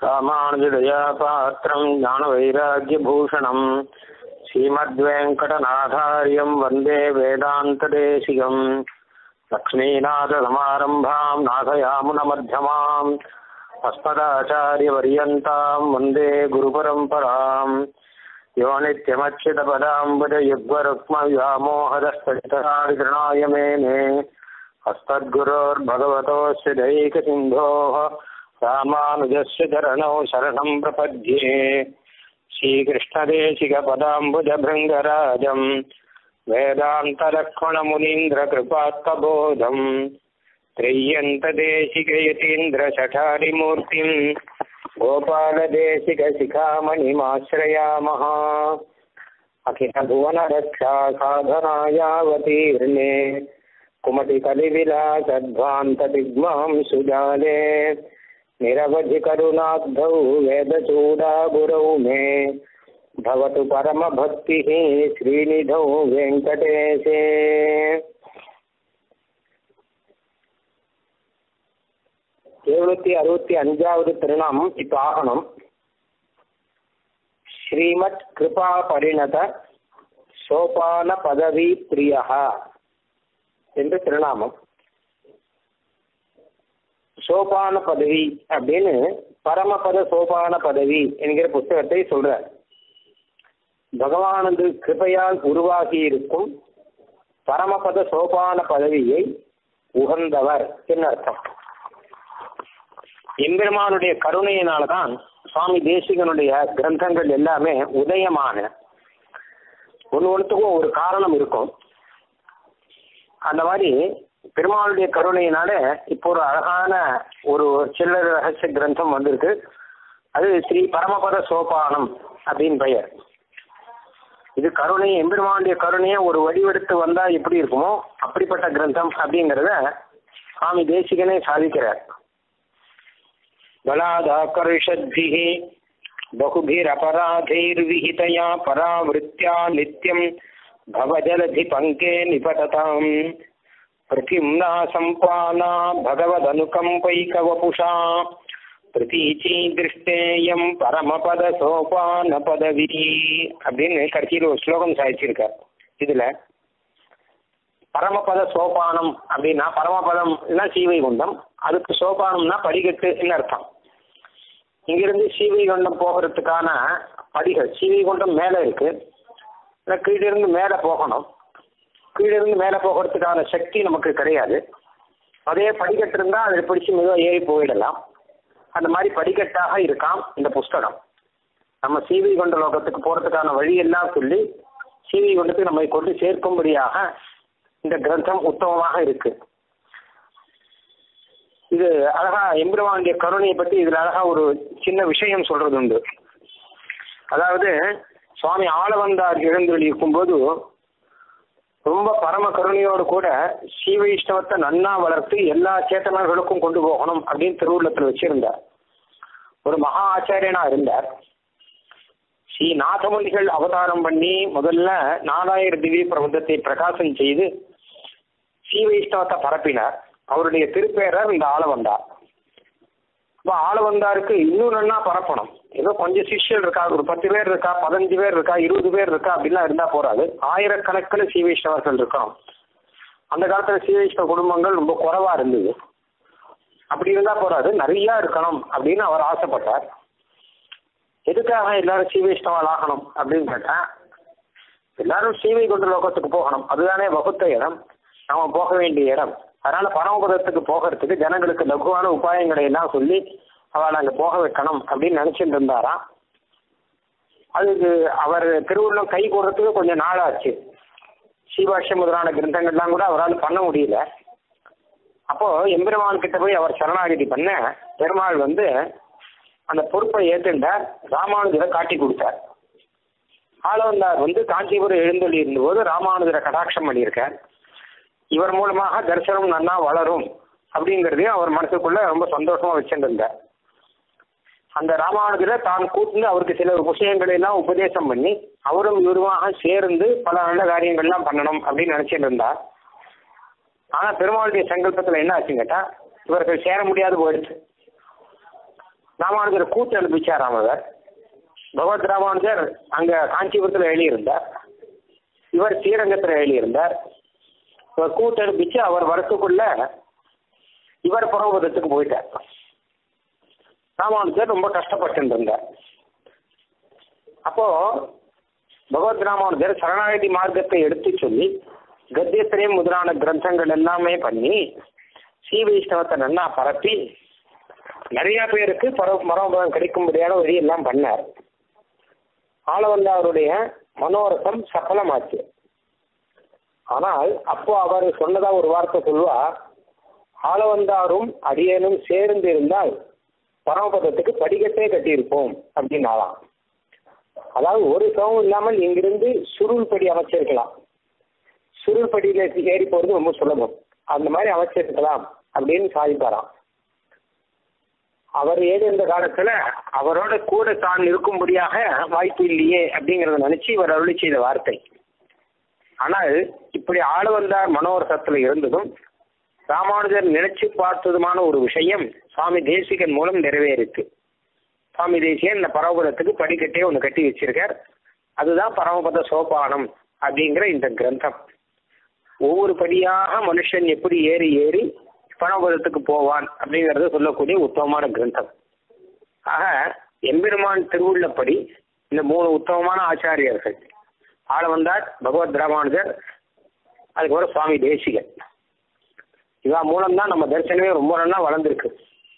ராமானுஜதயா பாத்திரம் ஞானவைராக்யபூஷணம் ஸ்ரீமத்வேங்கடநாதாரியம் வந்தே வேதாந்ததேசிகம் லக்ஷ்மீநாதசமாரம்பாம் நாதயாமுனமध्यமாம் அஸ்மதாச்சாரியபர்யந்தாம் வந்தே குருபரம்பராம் யோ நித்யமच्युतपदाम्बुजयुग्मरुक्मव्यामोहदस्तराय मेने अस्मद्गुरोर्भगवतोऽस्य दैकसिन्धोः रामानुजस्य चरणौ शरणं प्रपद्ये श्रीकृष्णदेशिकपदाम्बुजभृङ्गराजं वेदान्तलक्ष्मणमुनीन्द्रकृपात्तबोधं त्रय्यन्तदेशिकयतीन्द्रशठारिमूर्तिं गोपालदेशिकशिखामणिमाश्रयामः अखिलभुवनरक्षासाधनायावतीर्णे कुमतिकलिविलासध्वान्तदिग्मां सुजाले निरवधिकरुणाब्धौ वेदचूडागुरौ मे भवतु परमभक्तिः श्रीनिधौ वेङ्कटेशे। 765வது திருநாமம் இப்போ ஆகணும். ஸ்ரீமத் கிருபா பரிணத சோபான பதவி பிரியா என்று திருநாமம். சோபான பதவி அப்படின்னு பரமபத சோபான பதவி என்கிற புத்தகத்தை சொல்றார். பகவானது கிருபையால் உருவாகி இருக்கும் பரமபத சோபான பதவியை உகந்தவர் என்று அர்த்தம். எம்பெருமானுடைய கருணையினால்தான் சுவாமி தேசிகனுடைய கிரந்தங்கள் எல்லாமே உதயமான ஒன்றுத்துக்கும் ஒரு காரணம் இருக்கும். அந்த மாதிரி பெருமாளுடைய கருணையினால இப்போ ஒரு அழகான ஒரு சில்லற ரகசிய கிரந்தம் வந்திருக்கு. அது ஸ்ரீ பரமபத சோபானம் அப்படின்னு பெயர். இது கருணை, எம்பெருமானுடைய கருணையை ஒரு வடிவெடுத்து வந்தா எப்படி இருக்குமோ அப்படிப்பட்ட கிரந்தம் அப்படிங்கிறத சுவாமி தேசிகனே சாதிக்கிறார். பலாதாகர்ஷத்பிஹி பகுபிரபராதைர்விஹிதயா பராவிருத்யா நித்யம் பவஜலதி பங்கே நிபததாம் பிரதிம்னா சம்பானா பகவதனுகம்பைகவபுஷா பிரதீச்சி திருஷ்டேயம் பரமபத சோபான பதவி அப்படின்னு கடைசியில் ஒரு ஸ்லோகம் சாதிச்சிருக்கார். இதுல பரமபத சோபானம் அப்படின்னா பரமபதம்னா சீவைகுண்டம், அதுக்கு சோபானம்னா படிக்கட்டுன்னு அர்த்தம். இங்கிருந்து சீவைகுண்டம் போகிறதுக்கான படிகள், சீவைகுண்டம் மேலே இருக்கு, கீழிருந்து மேலே போகணும். கீழிருந்து மேலே போகிறதுக்கான சக்தி நமக்கு கிடையாது. அதே படிக்கட்டு இருந்தால் அதை பிடிச்சி மெதுவாக ஏறி போயிடலாம். அந்த மாதிரி படிக்கட்டாக இருக்காம் இந்த புஸ்தகம். நம்ம சீவைகுண்ட லோகத்துக்கு போகிறதுக்கான வழியெல்லாம் சொல்லி சீவைகுண்டத்துக்கு நம்மை கொண்டு சேர்க்கும்படியாக இந்த கிரந்தம் உத்தமமாக இருக்கு. இது அழகா எம்பெருமானுடைய கருணையை பற்றி இதுல அழகா ஒரு சின்ன விஷயம் சொல்றது உண்டு. அதாவது சுவாமி ஆளவந்தார் எழுந்தொழி இருக்கும்போது ரொம்ப பரம கருணையோடு கூட சீவ வைஷ்ணவத்தை நன்னா வளர்த்து எல்லா சேத்தனர்களுக்கும் கொண்டு போகணும் அப்படின்னு திருவுள்ளத்தில் வச்சிருந்தார். ஒரு மகா ஆச்சாரியனா இருந்தார். ஸ்ரீ நாதமுனிகள் அவதாரம் பண்ணி முதல்ல 4000 திவ்ய பிரபந்தத்தை பிரகாசம் செய்து ஸ்ரீ வைஷ்ணவத்தை பரப்பினார். அவருடைய திருப்பேரர் இந்த ஆளவந்தார். இப்போ ஆளவந்தாருக்கு இன்னும் நன்னா பரப்பணும். ஏதோ கொஞ்சம் சிஷ்யல் இருக்கா, ஒரு 10 பேர் இருக்கா, 15 பேர் இருக்கா, 20 பேர் இருக்கா அப்படிலாம் இருந்தா போறாது. ஆயிரக்கணக்கில் ஸ்ரீ வைஷ்ணவர்கள் இருக்கணும். அந்த காலத்துல ஸ்ரீ வைஷ்ணவ குடும்பங்கள் ரொம்ப குறைவா இருந்தது. அப்படி இருந்தா போறாது, நிறைய இருக்கணும் அப்படின்னு அவர் ஆசைப்பட்டார். எதுக்காக எல்லாரும் ஸ்ரீ வைஷ்ணவால் ஆகணும் அப்படின்னு கேட்டா, எல்லாரும் ஸ்ரீவைகுண்ட லோகத்துக்கு போகணும், அதுதானே வகுத்த இடம், நம்ம போக வேண்டிய இடம். அதனால பரமபதத்துக்கு போகிறதுக்கு ஜனங்களுக்கு லகுவான உபாயங்களை எல்லாம் சொல்லி அவளை அங்கே போக வைக்கணும் அப்படின்னு நினைச்சிட்டு இருந்தாராம். அதுக்கு அவர் திருவுள்ளம் கை கூடுறதுக்கு கொஞ்சம் நாளாச்சு. ஸ்ரீபாஷ்யம் முதலான கிரந்தங்கள்லாம் கூட அவரால் பண்ண முடியல. அப்போ எம்பெருமான் கிட்ட போய் அவர் சரணாகதி பண்ண பெருமாள் அந்த பொறுப்பை ஏற்றுண்டார். ராமானுஜரை காட்டி கொடுத்தார். ஆளவந்தார் காஞ்சிபுரம் எழுந்தொழி இருந்தபோது ராமானுஜரை கடாட்சம் பண்ணியிருக்கார். இவர் மூலமாக தரிசனம் நன்னா வளரும் அப்படிங்கிறதையும் அவர் மனசுக்குள்ள ரொம்ப சந்தோஷமா வச்சுருந்தார். அந்த ராமானுஜரை தான் கூட்டிட்டு அவருக்கு சில விஷயங்களை எல்லாம் உபதேசம் பண்ணி அவரும் இவருமாக சேர்ந்து பல நல்ல காரியங்கள்லாம் பண்ணணும் அப்படின்னு நினைச்சிட்டு இருந்தார். ஆனா பெருமாளுடைய சங்கல்பத்துல என்ன ஆச்சுன்னு கேட்டா, இவர்கள் சேர முடியாது போயிடுச்சு. ராமானுஜர் கூட்டு அனுப்பிச்சாராம். அவர் பகவத் ராமானுஜர் அங்க காஞ்சிபுரத்தில் எழுதியிருந்தார், இவர் ஸ்ரீரங்கத்தில் எழுதியிருந்தார். இவர் கூட்டு அனுப்பிச்சு அவர் வரத்துக்குள்ள இவர் பரமபதத்துக்கு போயிட்டார். ராமானுஜர் ரொம்ப கஷ்டப்பட்டு இருந்தார். அப்போ பகவத் ராமானுஜர் சரணாகதி மார்க்கத்தை எடுத்து சொல்லி கத்தியத்திரையும் முதலான கிரந்தங்கள் எல்லாமே பண்ணி ஸ்ரீ வைஷ்ணவத்தை நல்லா பரப்பி நிறைய பேருக்கு பரமபதம் கிடைக்கும்படியான வழி எல்லாம் பண்ணார். ஆளவந்தாருடைய மனோரதம் சஃலமாச்சு. ஆனால் அப்போ அவர் சொன்னதா ஒரு வார்த்தை சொல்வா, ஆளவந்தாரும் அடியனும் சேர்ந்து இருந்தால் பரமபதத்துக்கு படிக்கட்டே கட்டியிருப்போம் அப்படின்னாலாம். அதாவது ஒரு சவம் இல்லாமல் இங்கிருந்து சுருள் படி அமைச்சிருக்கலாம். சுருள் படியில ஏறி போறது ரொம்ப சுலபம், அந்த மாதிரி அமைச்சிருக்கலாம் அப்படின்னு சாதிப்பாராம். அவர் ஏறி இருந்த காலத்துல அவரோட கூட தான் இருக்கும்படியாக வாய்ப்பு இல்லையே அப்படிங்கறத நினைச்சு இவர் அருளி செய்த வார்த்தை. ஆனால் இப்படி ஆளவந்தார் மனோரசத்துல இருந்ததும் ராமானுஜர் நினைச்சு பார்த்ததுமான ஒரு விஷயம் சுவாமி தேசிகன் மூலம் நிறைவேறிருக்கு. சுவாமி தேசிகன் இந்த பரமபதத்துக்கு படிக்கட்டே ஒன்று கட்டி வச்சிருக்கார். அதுதான் பரமபத சோபானம் அப்படிங்கிற இந்த கிரந்தம். ஒவ்வொரு படியாக மனுஷன் எப்படி ஏறி ஏறி பரமபதத்துக்கு போவான் அப்படிங்கறத சொல்லக்கூடிய உத்தமமான கிரந்தம். ஆக எம்பெருமான் திருவுள்ளப்படி இந்த 3 உத்தமமான ஆச்சாரியர்கள் ஆளவந்தார், பகவத் ராமானுஜர், அதுக்கப்புறம் சுவாமி தேசிகன், இவா மூலம்தான் நம்ம தரிசனமே ரொம்ப நல்லா வளர்ந்துருக்கு.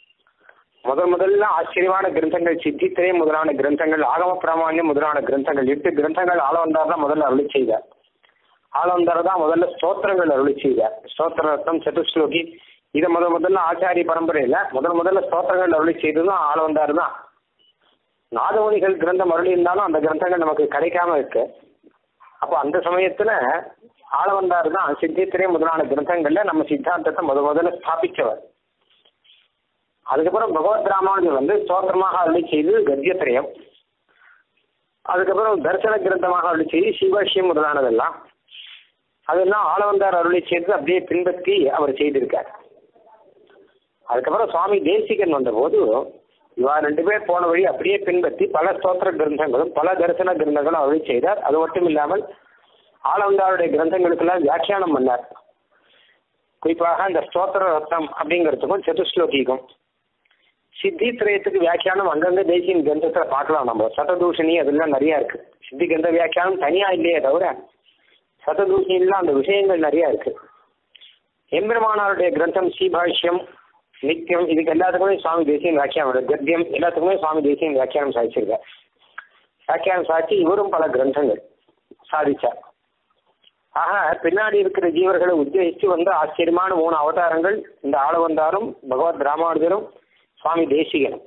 முதல்ல ஆச்சரியமான கிரந்தங்கள் சித்தித்திரை முதலான கிரந்தங்கள், ஆகம பிராமணியம் முதலான கிரந்தங்கள், 8 கிரந்தங்கள் ஆளவந்தார் தான் முதல்ல அருளி செய்தார். ஆளவந்தார் தான் முதல்ல ஸ்தோத்திரங்கள் அருளி செய்தார். ஸ்தோத்திர ரத்னம், சதுஸ்லோகி, இதை முதல்ல ஆச்சாரிய பரம்பரையில முதல்ல ஸ்தோத்திரங்கள் அருளி செய்ததும் ஆளவந்தார் தான். நாதமுனிகள் கிரந்தம் அருளி இருந்தாலும் அந்த கிரந்தங்கள் நமக்கு கிடைக்காம இருக்கு. அப்போ அந்த சமயத்துல ஆளவந்தார் தான் சித்தித்திரை முதலான கிரந்தங்கள்ல நம்ம சித்தாந்தத்தை முதல்ல ஸ்தாபிச்சவர். அதுக்கப்புறம் பகவத் ராமானுஜர் ஸ்தோத்திரமாக அருளி செய்து கத்தியத்திரயம், அதுக்கப்புறம் தரிசன கிரந்தமாக அருளி செய்து சிவபாஷ்யம் முதலானதெல்லாம், அதெல்லாம் ஆளவந்தார் அருளி செய்து அப்படியே பின்பற்றி அவர் செய்திருக்கார். அதுக்கப்புறம் சுவாமி தேசிகன் வந்தபோது இவா 2 பேர் போன வழி அப்படியே பின்பற்றி பல ஸ்தோத்திர கிரந்தங்களும் பல தரிசன கிரந்தங்களும் அருளி செய்தார். அது மட்டும் இல்லாமல் ஆளவந்தாருடைய கிரந்தங்களுக்கெல்லாம் வியாக்கியானம் பண்ணார். குறிப்பாக இந்த ஸ்தோத்திர ரத்னம் அப்படிங்கிறதுக்கும் சதுஸ்லோகிக்கும் சித்தி திரயத்துக்கு வியாக்கியானம் அங்கங்க தேசியின் கிரந்தத்துல பார்க்கலாம். நம்ம சததூஷணி அதெல்லாம் நிறைய இருக்கு. சித்தி கிரந்த வியாக்கியானம் தனியா இல்லையே தவிர சததூஷணிலாம் அந்த விஷயங்கள் நிறைய இருக்கு. எம்பெருமானாருடைய கிரந்தம் ஸ்ரீபாஷ்யம், நித்தியம், இதுக்கு எல்லாத்துக்குமே சுவாமி தேசியன் வியாக்கியானம், கத்தியம் எல்லாத்துக்குமே சுவாமி தேசியன் வியாக்கியானம் சாதிச்சிருக்கார். வியாக்கியானம் சாதிச்சு இவரும் பல கிரந்தங்கள் சாதிச்சார். ஆக பின்னாடி இருக்கிற ஜீவர்களை உத்தேசித்து ஆச்சரியமான 3 அவதாரங்கள் இந்த ஆளவந்தாரும் பகவத் ராமானுஜரும் சுவாமி தேசிகனும்.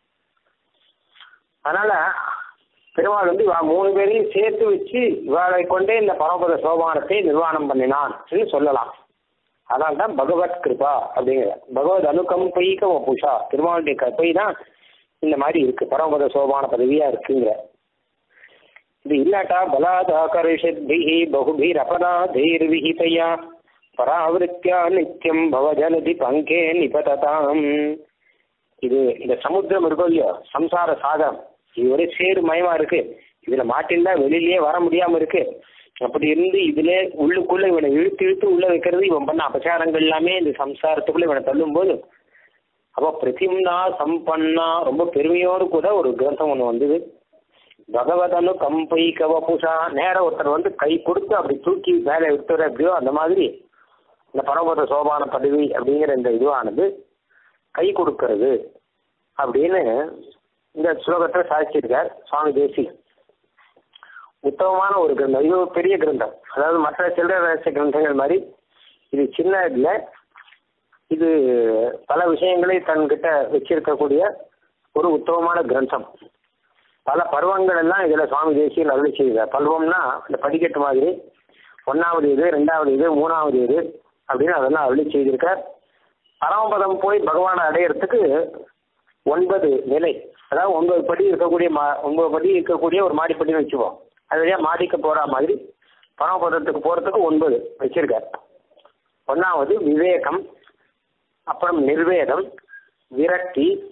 அதனால பெருமாள் இவா 3 பேரையும் சேர்த்து வச்சு இவாளை கொண்டே இந்த பரமபத சோபானத்தை நிர்வாணம் பண்ணினான் சொல்லலாம். அதனால்தான் பகவத் கிருபா அப்படிங்கிற பகவத் அனுகம்பைக வபுஷா, திருமாவளுடைய கற்பை தான் இந்த மாதிரி இருக்கு, பரமபத சோபான பதவியா இருக்குங்கிற. இது இல்லாட்டா பலாதாகரிஷத்பிஹி பகுபீர் அபராதைர் விஹிதயா பராவிருத்தியா நித்தியம் பவஜனதி பங்கே நிபததாம். இது இந்த சமுத்திரம் இருக்கும் இல்லையோ, சம்சார சாகரம், இது ஒரே சேறு மயமா இருக்கு. இதுல மாட்டின்தா வெளியிலேயே வர முடியாம இருக்கு. அப்படி இருந்து இதுல உள்ளுக்குள்ள இவனை இழுத்து உள்ள வைக்கிறது, இவன் பண்ண அபச்சாரங்கள் எல்லாமே இந்த சம்சாரத்துக்குள்ள இவனை தள்ளும் போது அப்போ பிரதிம்னா சம்பன்னா ரொம்ப பெருமையோடு கூட ஒரு கிரந்தம் ஒண்ணு வந்தது. பகவதனு கம்பை கவபுஷா, நேர ஒருத்தர் கை கொடுத்து அப்படி தூக்கி மேலே விட்டுற எப்படியோ அந்த மாதிரி இந்த பரமபத சோபான பதவி அப்படிங்கிற இந்த இதுவானது கை கொடுக்கிறது அப்படின்னு இந்த ஸ்லோகத்தை சாதிச்சிருக்கார் சுவாமி தேசிகன். உத்தமமான ஒரு கிரந்தம், இது ஒரு பெரிய கிரந்தம். அதாவது மற்ற சில்லறை ரகசிய கிரந்தங்கள் மாதிரி இது சின்ன இல்லை, இது பல விஷயங்களை தன்கிட்ட வச்சிருக்கக்கூடிய ஒரு உத்தமமான கிரந்தம். பல பருவங்கள் எல்லாம் இதுல சுவாமி தேசிகன் அருளி செய்தார். பருவம்னா இந்த படிக்கட்டு மாதிரி 1வது இது, 2வது இது, 3வது இது அப்படின்னு அதெல்லாம் அருளி செய்திருக்கார். பரமபதம் போய் பகவானை அடையிறதுக்கு 9 நிலை, அதாவது 9 படி இருக்கக்கூடிய 9 படி இருக்கக்கூடிய ஒரு மாடிப்படின்னு வச்சுப்போம். அது வழியா மாடிக்கு போற மாதிரி பரமபதத்துக்கு போறதுக்கு 9 வச்சிருக்கார். 1வது விவேகம், அப்புறம் நிர்வேதம், விரக்தி,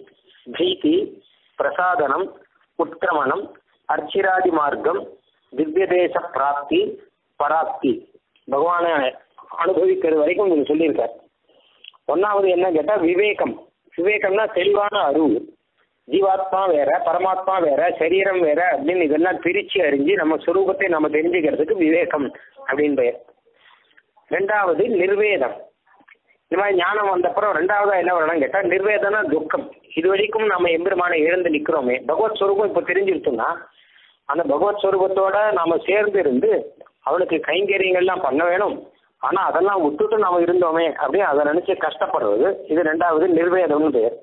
பீதி, பிரசாதனம், உட்கிரமணம், அர்ச்சிராதி மார்க்கம், திவ்யதேச பிராப்தி, பராப்தி. பகவானை அனுபவிக்கிறது வரைக்கும் நீங்க சொல்லியிருக்கார். ஒன்னாவது என்ன கேட்டா விவேகம். விவேகம்னா தெளிவான அறிவு. ஜீவாத்மா வேற, பரமாத்மா வேற, சரீரம் வேற அப்படின்னு இதெல்லாம் பிரிச்சு அறிஞ்சு நம்ம சுரூபத்தை நம்ம தெரிஞ்சுக்கிறதுக்கு விவேகம் அப்படின்னு பெயர். ரெண்டாவது நிர்வேதம். இந்த மாதிரி ஞானம் வந்தப்புறம் ரெண்டாவதா என்ன வரணும் கேட்டா நிர்வேதம்னா துக்கம். இது வரைக்கும் நம்ம எம்பெருமானை எழுந்து நிற்கிறோமே, பகவத் ஸ்வரூபம் இப்போ தெரிஞ்சிருச்சோம்னா அந்த பகவத் ஸ்வரூபத்தோட நாம சேர்ந்து இருந்து அவனுக்கு கைங்கரியங்கள்லாம் பண்ண வேணும். ஆனா அதெல்லாம் விட்டுட்டு நாம இருந்தோமே அப்படின்னு அதை நினைச்சு கஷ்டப்படுறது. இது ரெண்டாவது நிர்வேதம்னு பேர்.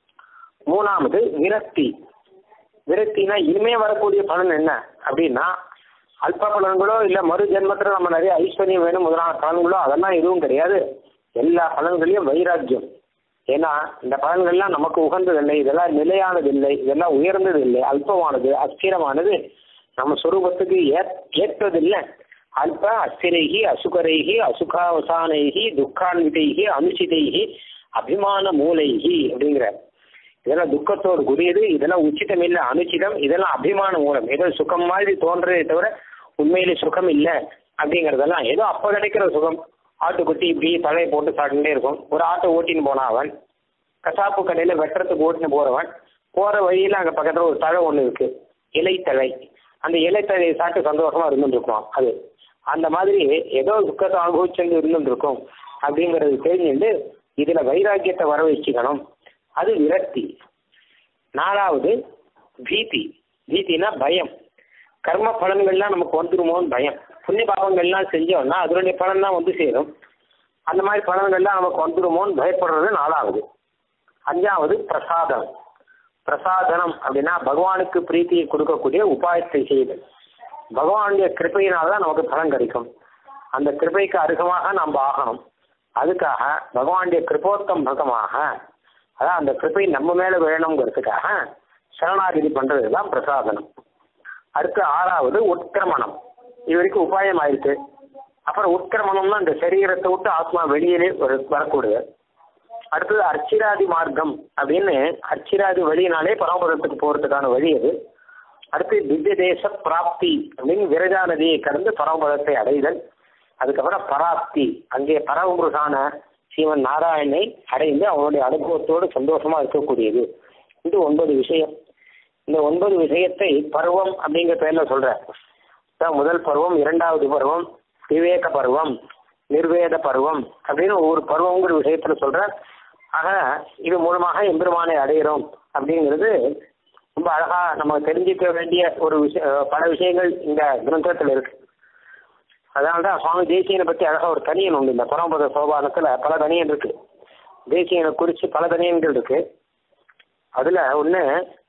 மூணாவது விரக்தி. விரக்தினா இனிமே வரக்கூடிய பலன் என்ன அப்படின்னா அல்ப பலன்களோ இல்ல மறு ஜென்மத்துல நம்ம நிறைய ஐஸ்வர்யம் வேணும் முதலான பலன்களோ அதெல்லாம் எதுவும் கிடையாது. எல்லா பலன்களையும் வைராக்கியம். ஏன்னா இந்த பலன்கள்லாம் நமக்கு உகந்ததில்லை, இதெல்லாம் நிலையானதில்லை, இதெல்லாம் உயர்ந்தது இல்லை, அல்பமானது, அஸ்திரமானது, நம்ம சொரூபத்துக்கு ஏற்றதில்லை. அல்ப அஸ்திரைகி அசுகரைகி அசுகாவசானைகி துக்கான்விதைகி அனுசிதைகி அபிமான மூலைகி அப்படிங்கிற. இதெல்லாம் துக்கத்தோடு கூடியது, இதெல்லாம் உச்சிதம் இல்லை, அனுச்சிதம், இதெல்லாம் அபிமான மூலம். ஏதோ சுகம் மாதிரி தோன்றதே தவிர உண்மையிலே சுகம் இல்லை அப்படிங்கிறதெல்லாம் ஏதோ அப்போ கிடைக்கிற சுகம். ஆட்டுக்குட்டி இப்படி தலையை போட்டு சாப்பிட்டுட்டே இருக்கும். ஒரு ஆட்டை ஓட்டின்னு போனா அவன் கசாப்பு கடையில் வெட்டுறதுக்கு ஓட்டின்னு போறவன் போற வழியில அங்கே பக்கத்தில் ஒரு தழை ஒன்று இருக்கு, இலைத்தழை. அந்த இலைத்தழையை சாப்பிட்டு சந்தோஷமா இருந்துருக்குவான். அது அந்த மாதிரி ஏதோ துக்கத்தை அனுபவிச்சு இருந்துருக்கும் அப்படிங்கிறது தெரிஞ்சுட்டு இதுல வைராக்கியத்தை வர வச்சுக்கணும். அது விரக்தி. நாலாவது பீதி. பீதினா பயம். கர்ம பலன்கள்லாம் நமக்கு வந்துருமோன்னு பயம். புண்ணிய பாவங்கள்லாம் செஞ்சோம்னா அதனுடைய பலன் தான் வந்து சேரும். அந்த மாதிரி பலன்கள்லாம் நமக்கு வந்துருமோன்னு பயப்படுறது நாலாவது. அஞ்சாவது பிரசாதம். பிரசாதனம் அப்படின்னா பகவானுக்கு பிரீத்தியை கொடுக்கக்கூடிய உபாயத்தை செய்யுது. பகவானுடைய கிருபையினால்தான் நமக்கு பலன் கிடைக்கும். அந்த கிருபைக்கு அருகமாக நாம் ஆகணும். அதுக்காக பகவானுடைய கிருபோத்தம்பகமாக, அதான் அந்த கிருபை நம்ம மேல வேணுங்கிறதுக்காக சரணாகிதி பண்றது தான் பிரசாதனம். அடுத்து ஆறாவது உட்கிரமணம். இது வரைக்கும் உபாயம் ஆயிருக்கு. அப்புறம் உட்கிரமணம்னா இந்த சரீரத்தை விட்டு ஆத்மா வெளியிலே வரக்கூடியது. அடுத்தது அர்ச்சிராதி மார்க்கம் அப்படின்னு அர்ச்சிராதி வழியினாலே பரமபதத்துக்கு போறதுக்கான வழி அது. அடுத்து திவ்ய தேச பிராப்தி அப்படின்னு விரஜா நதியை கடந்து பரமபதத்தை அடைதல். அதுக்கப்புறம் பராப்தி, அங்கே பரமபுருஷான சீவன் நாராயணனை அடைந்து அவனுடைய அனுபவத்தோடு சந்தோஷமா இருக்கக்கூடியது. இது 9 விஷயம். இந்த 9 விஷயத்தை பருவம் அப்படிங்கிற பெயர்ல சொல்ற. முதல் பருவம், இரண்டாவது பருவம், விவேக பருவம், நிர்வேத பருவம் அப்படின்னு ஒவ்வொரு பருவங்கிற விஷயத்துல சொல்ற. ஆக இது மூலமாக எம்பெருமானை அடைகிறோம் அப்படிங்கிறது ரொம்ப அழகா நம்ம தெரிஞ்சுக்க வேண்டிய ஒரு பல விஷயங்கள் இந்த கிரந்தத்துல இருக்கு. அதனால்தான் சுவாமி தேசியனை பற்றி அழகா ஒரு தனியன் உண்டு. இந்த பரமபத சோபானத்துல பல தனியன் இருக்கு. தேசியனை குறித்து பல தனியன்கள் இருக்கு. அதுல ஒண்ணு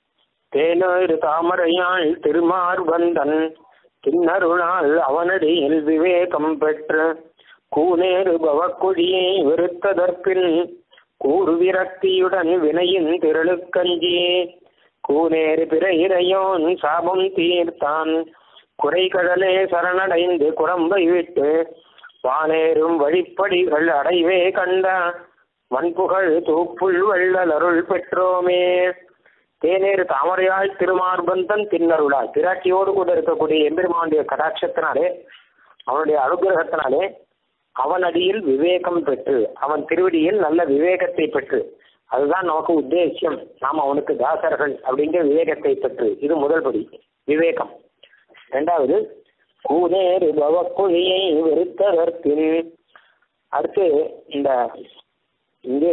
தேனொரு தாமரையாள் திருமார்பந்தன் தின்னருளால் அவனடியில் விவேகம் பெற்று கூனேறு பவக்குழியை வெறுத்ததற்பின் கூறு விரக்தியுடன் வினையின் திரளுக்கஞ்சியே கூனேறு பிற இறையோன் சாபம் தீர்த்தான் குறைகடலே சரணடைந்து குரம்பை விட்டு வானேறும் வழிப்படிகள் அடைவே கண்ட வன்புகழ் தூப்புள் வள்ளல் அருள் பெற்றோமே. தேனேறு தாமரையாள் திருமார்பந்தன் தின்னருளால், பிராட்டியோடு கூட இருக்கக்கூடிய எம்பெருமானுடைய கடாட்சத்தினாலே அவனுடைய அனுகிரகத்தினாலே அவன் அடியில் விவேகம் பெற்று, அவன் திருவடியில் நல்ல விவேகத்தை பெற்று, அதுதான் நமக்கு உத்தேசியம், நாம் அவனுக்கு தாசர்கள் அப்படிங்கிற விவேகத்தை பெற்று. இது முதல் படி விவேகம். இரண்டாவது கூனேறு பவக்குழியை வெறுத்ததற்பின். அடுத்து இந்த இங்கே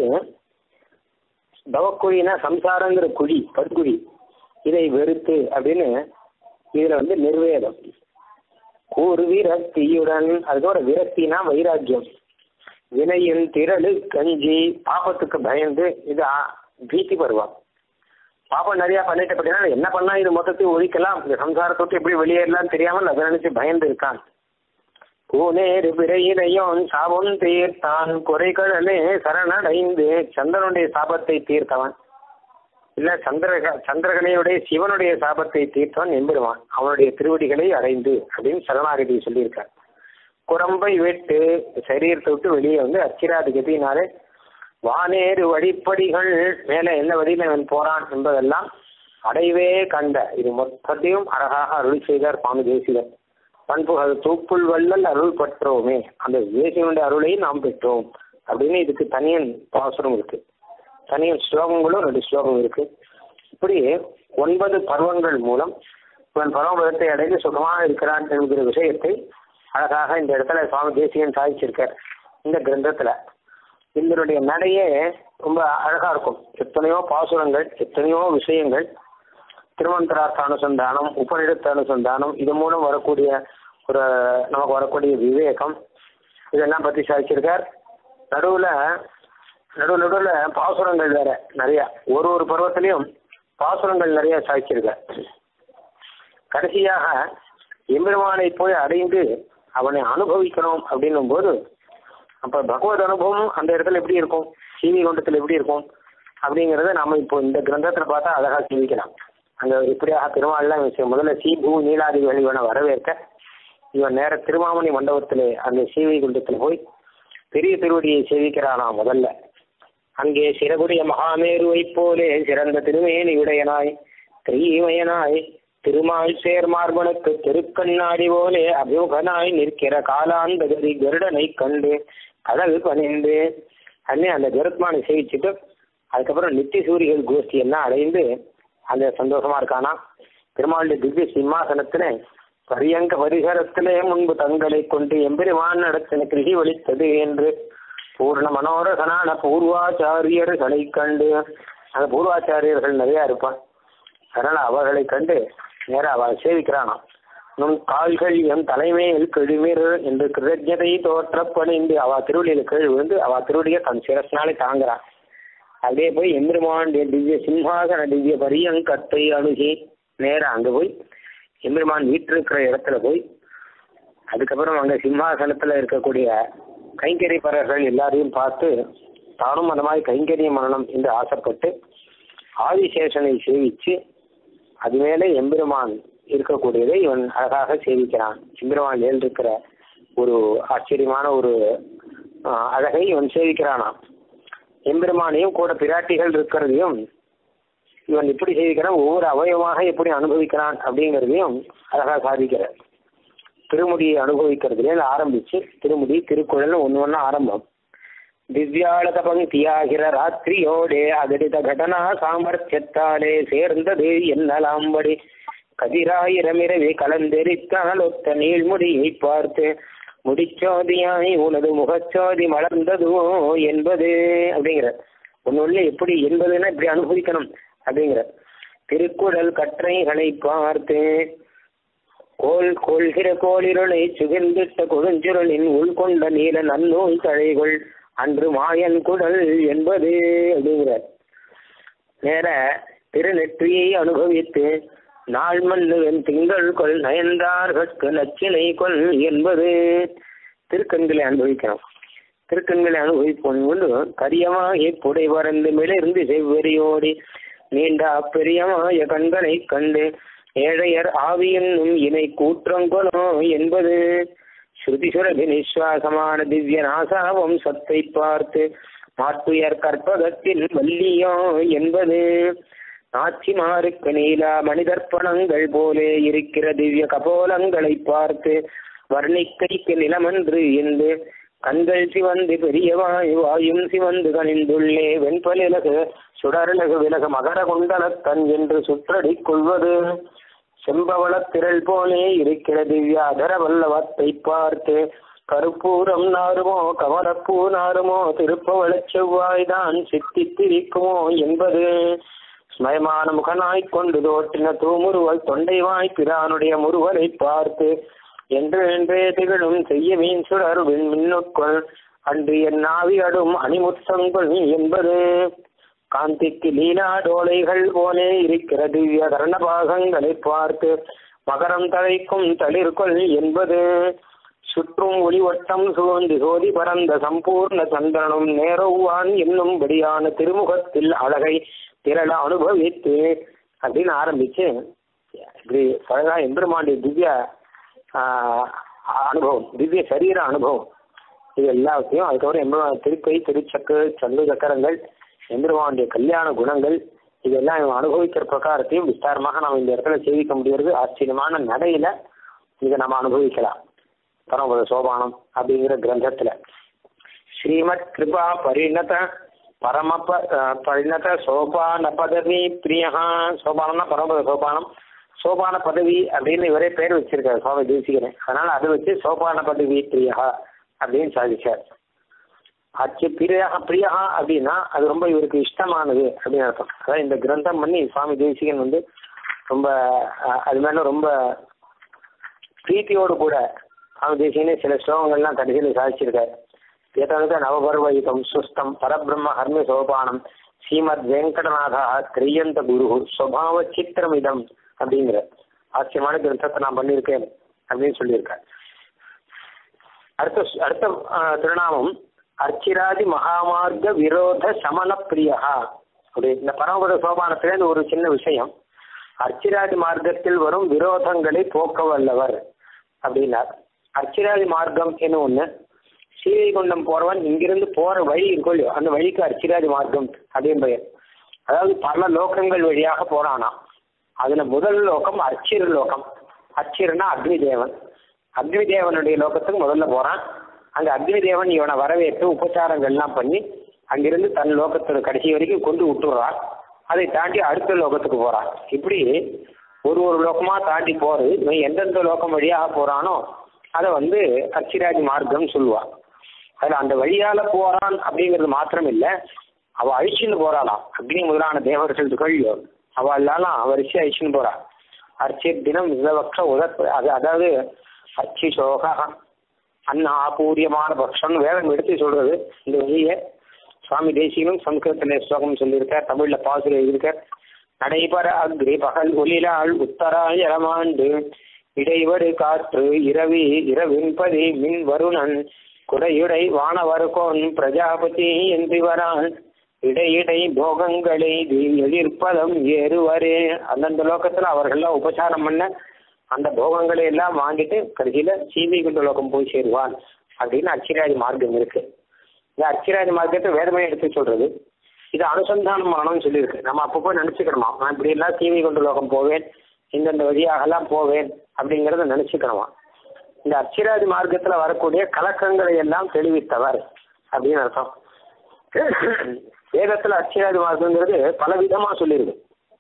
பவக்குழினா சம்சாரங்கிற குழி, படுகுழி, இதை வெறுத்து அப்படின்னு இதுல நிர்வேதம். கூறு விரக்தியுடன், அதோட விரக்தினா வைராக்கியம். வினையின் திரளு கஞ்சி, பாபத்துக்கு பயந்து, இது பீதி பருவம். பாபம் நிறைய பண்ணிட்டு பார்த்தீங்கன்னா என்ன பண்ணா இது மொத்தத்தை ஒழிக்கலாம், இந்த சம்சாரத்தொட்டு எப்படி வெளியேறலாம் தெரியாமல் அதை நினைச்சு பயந்து இருக்கான். பூனேறு பிறையினையோன் சாபம் தீர்த்தான் குறைகடலே சரணடைந்து, சந்திரனுடைய சாபத்தை தீர்த்தவன், இல்ல சந்திரகனையுடைய சிவனுடைய சாபத்தை தீர்த்தவன் எம்பெருமான், அவனுடைய திருவடிகளை அடைந்து அப்படின்னு சரணாகதி சொல்லியிருக்கார். குரம்பை விட்டு சரீரத்தை விட்டு வெளியே அர்ச்சிராதி கதியினாலே வானேறு வழிப்படிகள், மேலே என்ன வழியில் அவன் போறான் என்பதெல்லாம் அடைவே கண்ட. இது மொத்தத்தையும் அழகாக அருள் செய்தார் சுவாமி தேசிகர். பண்புகள் தூப்புள் வள்ளல் அருள் பெற்றோமே, அந்த தேசிகனுடைய அருளையும் நாம் பெற்றோம் அப்படின்னு இதுக்கு தனியன் பாசுரம் இருக்கு. தனியன் ஸ்லோகங்களும் 2 ஸ்லோகம் இருக்கு. இப்படி 9 பருவங்கள் மூலம் இவன் பரமபதத்தை அடைந்து சுகமாக இருக்கிறான் என்கிற விஷயத்தை அழகாக இந்த இடத்துல சுவாமி தேசிகன் சாதிச்சிருக்கார் இந்த கிரந்தத்துல. இதனுடைய நடையே ரொம்ப அழகா இருக்கும். எத்தனையோ பாசுரங்கள், எத்தனையோ விஷயங்கள், திருமந்திரார்த்த அனுசந்தானம், உபநிடத்த அனுசந்தானம், இது மூலம் வரக்கூடிய ஒரு நமக்கு வரக்கூடிய விவேகம், இதெல்லாம் பற்றி சாதிச்சிருக்கார். நடுவில் பாசுரங்கள் வேற நிறைய, ஒரு பருவத்திலையும் பாசுரங்கள் நிறைய சாதிச்சிருக்கார். கடைசியாக எம்பெருமானை போய் அடைந்து அவனை அனுபவிக்கணும் அப்படின்னும் போது அப்ப பகவத் அனுபவம் அந்த இடத்துல எப்படி இருக்கும், சீவி குண்டத்தில் எப்படி இருக்கும் அப்படிங்கிறத நாம இப்போ இந்த கிரந்தத்துல பார்த்தா அழகா சிந்திக்கலாம். அங்க இப்படியாக திருமாலாம் முதல்ல பூ நீலாதிகள் இவனை வரவேற்க இவன் நேர திருமாமணி மண்டபத்திலே அந்த சீவி குண்டத்தில் போய் பெரிய திருவடியை சேவிக்கிறானா. முதல்ல அங்கே சிறகுடைய மகாமேருவை போலே சிறந்த திருமேனி உடையனாய் திரீமயனாய் திருமால் சேர் மார்பனுக்கு திருக்கண்ணாடி போலே அபிமுகனாய் நிற்கிற காலாந்தகரி கருடனை கண்டு கடல் பணிந்து அன்னே அந்த கருத்மானை சேவிச்சுட்டு அதுக்கப்புறம் நித்திய சூரியர்கள் கோஷ்டி எல்லாம் அடைந்து அந்த சந்தோஷமா இருக்கானா. திருமாலுடைய திவ்ய சிம்மாசனத்திலே பரியங்க பரிசரத்திலே முன்பு தங்களை கொண்டு எம்பெருமான் நடத்தின கிருஷி வலித்தது என்று பூர்ண மனோரகனான பூர்வாச்சாரியர்களை கண்டு, அந்த பூர்வாச்சாரியர்கள் நிறைய இருப்பான். அதனால அவர்களை கண்டு நேர அவள் சேவிக்கிறானா. நும் கால்கள் என் தலைமையில் கெழுமீர் என்று கிருதஜதை தோற்றப்பணிந்து அவ திருவடியில் கீழ் விழுந்து அவ திருவடியை தன் சிரஸ்னாலே தாங்குறான். அதே போய் எம்பெருமான் திவ்ய சிம்ஹாசன திவ்ய பரியங்கத்தை அணுகி நேரம் அங்கே போய் எம்பெருமான் வீட்டிருக்கிற இடத்துல போய் அதுக்கப்புறம் அங்கே சிம்ஹாசனத்தில் இருக்கக்கூடிய கைங்கரிப்பரர்கள் எல்லாரையும் பார்த்து தானும் அந்த மாதிரி கைங்கரிய மரணம் என்று ஆசைப்பட்டு ஆதிசேஷனை சேவிச்சு அது மேலே எம்பெருமான் இருக்கக்கூடியதை இவன் அழகாக சேவிக்கிறான். எம்பெருமான் இருக்கிற ஒரு ஆச்சரியமான ஒரு அழகை இவன் சேவிக்கிறானாம். எம்பெருமானையும் கூட பிராட்டிகள் இருக்கிறதையும் இவன் எப்படி சேவிக்கிறான், ஒவ்வொரு அவயவமாக எப்படி அனுபவிக்கிறான் அப்படிங்கிறதையும் அழகாக சாதிக்கிறார். திருமுடியை அனுபவிக்கிறதுல ஆரம்பிச்சு திருமுடி திருக்குழல் ஒன்று ஆரம்பம். திவ்யாளத பங்கியாகிற ராத்திரியோடே அகடித கடனா சாமர்த்தியத்தாலே சேர்ந்தது என்னலாம்படி கதிராயிரமிரவே கலந்தெரித்தால் ஒத்த நீள்முடியை பார்த்து முடிச்சோதியாய் உனது முகச்சோதி மலர்ந்ததோ என்பது அப்படிங்கிற ஒன்னு எப்படி என்பதுன்னா இப்படி அனுபவிக்கணும் அப்படிங்கிற. திருக்குறள் கற்றைகளை பார்த்து கொள்கிற கோளிருளை சுகிர்ந்திட்ட கொடுஞ்சுருளின் உள்கொண்ட நீல நன்னூல் தழைகள் அன்று மாயன் குடல் என்பது அப்படிங்கிறார். நேர திருநெற்றியை அனுபவித்து நாள் மன்னுவன் திங்கள் கொள் நயன்றார்கட்கு நச்சினை கொள் என்பது திருக்கண்களை அனுபவிக்கணும். திருக்கண்களை அனுபவிப்போம் கொண்டு கரியமாகி புடை பறந்து மிளிர்ந்து செவ்வெறியோடி நீண்ட அப்பெரியமாய கண்களை கண்டு ஏழையர் ஆவியன்னும் இணை கூற்றங்கொலோ என்பது ஸ்ருதிசுரபி நிஸ்வாசமான திவ்ய நாசாவம் சத்தை பார்த்து மாற்றுயர் கற்பகத்தில் வல்லியோ என்பது நாச்சிமாருக்கு நீலா மனிதர்ப்பணங்கள் போலே இருக்கிற திவ்ய கபோலங்களை பார்த்து வர்ணிக்கைக்கு நிலமன்று என்று கண்கள் சிவந்து பெரியவாய் வாயும் சிவந்து கணிந்துள்ளே வெண்பலிலகு சுடர்லகு விலகு மகர குண்டலத்தன் என்று சுற்றடி கொள்வது செம்பவள திரள் போலே இருக்கிற திவ்ய அதர வல்லவத்தை பார்த்து கருப்பூரம் நாருமோ கமரப்பூ நாருமோ திருப்பவள செவ்வாய்தான் சித்தித்திரிக்குமோ என்பது ஸ்மயமான முகனாய் கொண்டு தோற்றின தூமுருவல் தொண்டைவாய் பிரானுடைய முருவலை பார்த்து என்று என்றே திகழும் செய்ய மீன் சுடர் மின்னுட்கொள் அன்று என் நாவி அடும் அணிமுத்தங்கள் என்பது காந்திக்கு லீலா டோலைகள் போலே இருக்கிற திவ்ய கர்ணபாகங்களை பார்த்து மகரம் தழைக்கும் தளிர்கொள் என்பது சுற்றும் ஒளிவட்டம் சூழ்ந்து சோதி பரந்த சம்பூர்ண சந்திரனும் நேரவுவான் என்னும்படியான திருமுகத்தில் அழகை திரள அனுபவித்து அப்படின்னு ஆரம்பிச்சு இப்படி பழகா எம்பெருமானுடைய திவ்ய அனுபவம், திவ்ய சரீர அனுபவம், இது எல்லாத்தையும் அதுக்கப்புறம் எம்பெருமான் திருக்கை திருச்சக்கு சங்கு சக்கரங்கள் எம்பெருமானுடைய கல்யாண குணங்கள் இதெல்லாம் இவன் அனுபவிக்கிற பிரகாரத்தையும் விஸ்தாரமாக நாம் இந்த இடத்துல சேவிக்க முடியாது. ஆச்சரியமான நடையில இதை நம்ம அனுபவிக்கலாம். பரமபத சோபானம் அப்படிங்கிற கிரந்தத்துல ஸ்ரீமத் கிருபா பரிணத சோபான பதவி பிரியா. சோபானம்னா பரமபத சோபானம், சோபான பதவி அப்படின்னு இவரே பேர் வச்சிருக்காரு சுவாமி தேசிகனே. அதனால அதை வச்சு சோபான பதவி பிரியா அப்படின்னு சாதிச்சார். அச்சு பிரியா அப்படின்னா அது ரொம்ப இவருக்கு இஷ்டமானது அப்படின்னு அர்த்தம். அதாவது இந்த கிரந்தம் பண்ணி சுவாமி தேசிகன் ரொம்ப அது மேல ரொம்ப பிரீத்தியோடு கூட சுவாமி தேசிகனே சில ஸ்லோகங்கள்லாம் கடைசியில் சாதிச்சிருக்காரு. ஏதாவது நவபர்வயுதம் சுஸ்தம் பரபிரம்ம ஹர்மி சோபானம் ஸ்ரீமத் வெங்கடநாதா திரியந்த குரு சுவாவ சித்திரமிதம் அப்படிங்கிற ஆச்சரியமான கிரந்தத்தை நான் பண்ணியிருக்கேன் அப்படின்னு சொல்லியிருக்காரு. அடுத்த திருநாமம் அர்ச்சிராதி மகாமார்க்க விரோத சமண பிரியா. அப்படி இந்த பரமபத சோபானத்திலேருந்து ஒரு சின்ன விஷயம், அர்ச்சிராதி மார்க்கத்தில் வரும் விரோதங்களை போக்க வல்லவர் அப்படின்னார். அர்ச்சிராதி மார்க்கம் என்ன ஒண்ணு, ஸ்ரீவைகுண்டம் போறவன் இங்கிருந்து போற வழி இருக்கும் இல்லையோ அந்த வழிக்கு அர்ச்சிராதி மார்க்கம் அப்படின்னு பெயர். அதாவது பல லோகங்கள் வழியாக போறானா. அதுல முதல் லோகம் அர்ச்சிர லோகம். அர்ச்சிரனா அக்னி தேவன். அக்னி தேவனுடைய லோகத்துக்கு முதல்ல போறான். அங்க அக்னி தேவன் இவனை வரவேற்று உபச்சாரங்கள்லாம் பண்ணி அங்கிருந்து தன் லோகத்தோட கடைசி வரைக்கும் கொண்டு விட்டுறான். அதை தாண்டி அடுத்த லோகத்துக்கு போறான். இப்படி ஒரு லோகமா தாண்டி போறது. இவன் எந்தெந்த லோகம் வழியாக போறானோ அதை அர்ச்சிராதி மார்க்கம் சொல்லுவான். அதுல அந்த வழியால போறான் அப்படிங்கிறது மாத்திரம் இல்லை, அவ அழிச்சுன்னு போறாளாம். அக்னி முதலான தேவர்கள் கழியோ அவ எல்லாம் வரிசை அழிச்சுன்னு போறான். அர்ச்சி தினம் விதபக்ஷ அதாவது அர்ச்சி சோகா அன்ன ஆபூரியமான பக்ஷம் வேதம் எடுத்து சொல்றது. இந்த வழியை சுவாமி தேசிகனும் சம்ஸ்கிருதத்திலே ஸ்லோகம் சொல்லியிருக்கார், தமிழ்ல பாசுரை எழுதியிருக்கார். நடைபெற அக்ரி பகல் ஒளிலாள் உத்தராய் இளமாண்டு இடைவரு காற்று இரவின்பதி மின் வருணன் குடையுடை வானவர்கோன் பிரஜாபதி என்றிவரான் இடையிடை போகங்களை எதிர்ப்பதம் ஏறுவரே. அந்தந்த லோகத்துல அவர்கள்லாம் உபசாரம் பண்ண அந்த போகங்களை எல்லாம் வாங்கிட்டு கடைசியில சீவைகுண்ட லோகம் போய் சேருவான் அப்படின்னு அர்ச்சிராதி மார்க்கம் இருக்கு. இந்த அர்ச்சிராதி மார்க்கத்தை வேதமே எடுத்து சொல்றது. இது அனுசந்தானம் பண்ணணும்னு சொல்லியிருக்கு. நம்ம அப்பப்போ நினைச்சுக்கணுமா, நான் இப்படி எல்லாம் சீவைகுண்ட லோகம் போவேன், இந்தந்த வழியாகலாம் போவேன் அப்படிங்கிறத நினைச்சுக்கணுமா. இந்த அர்ச்சிராதி மார்க்கத்துல வரக்கூடிய கலக்கங்களை எல்லாம் தெளிவித்தவர் அப்படின்னு அர்த்தம். வேதத்துல அர்ச்சிராதி மார்க்கங்கிறது பல விதமா சொல்லியிருக்கு.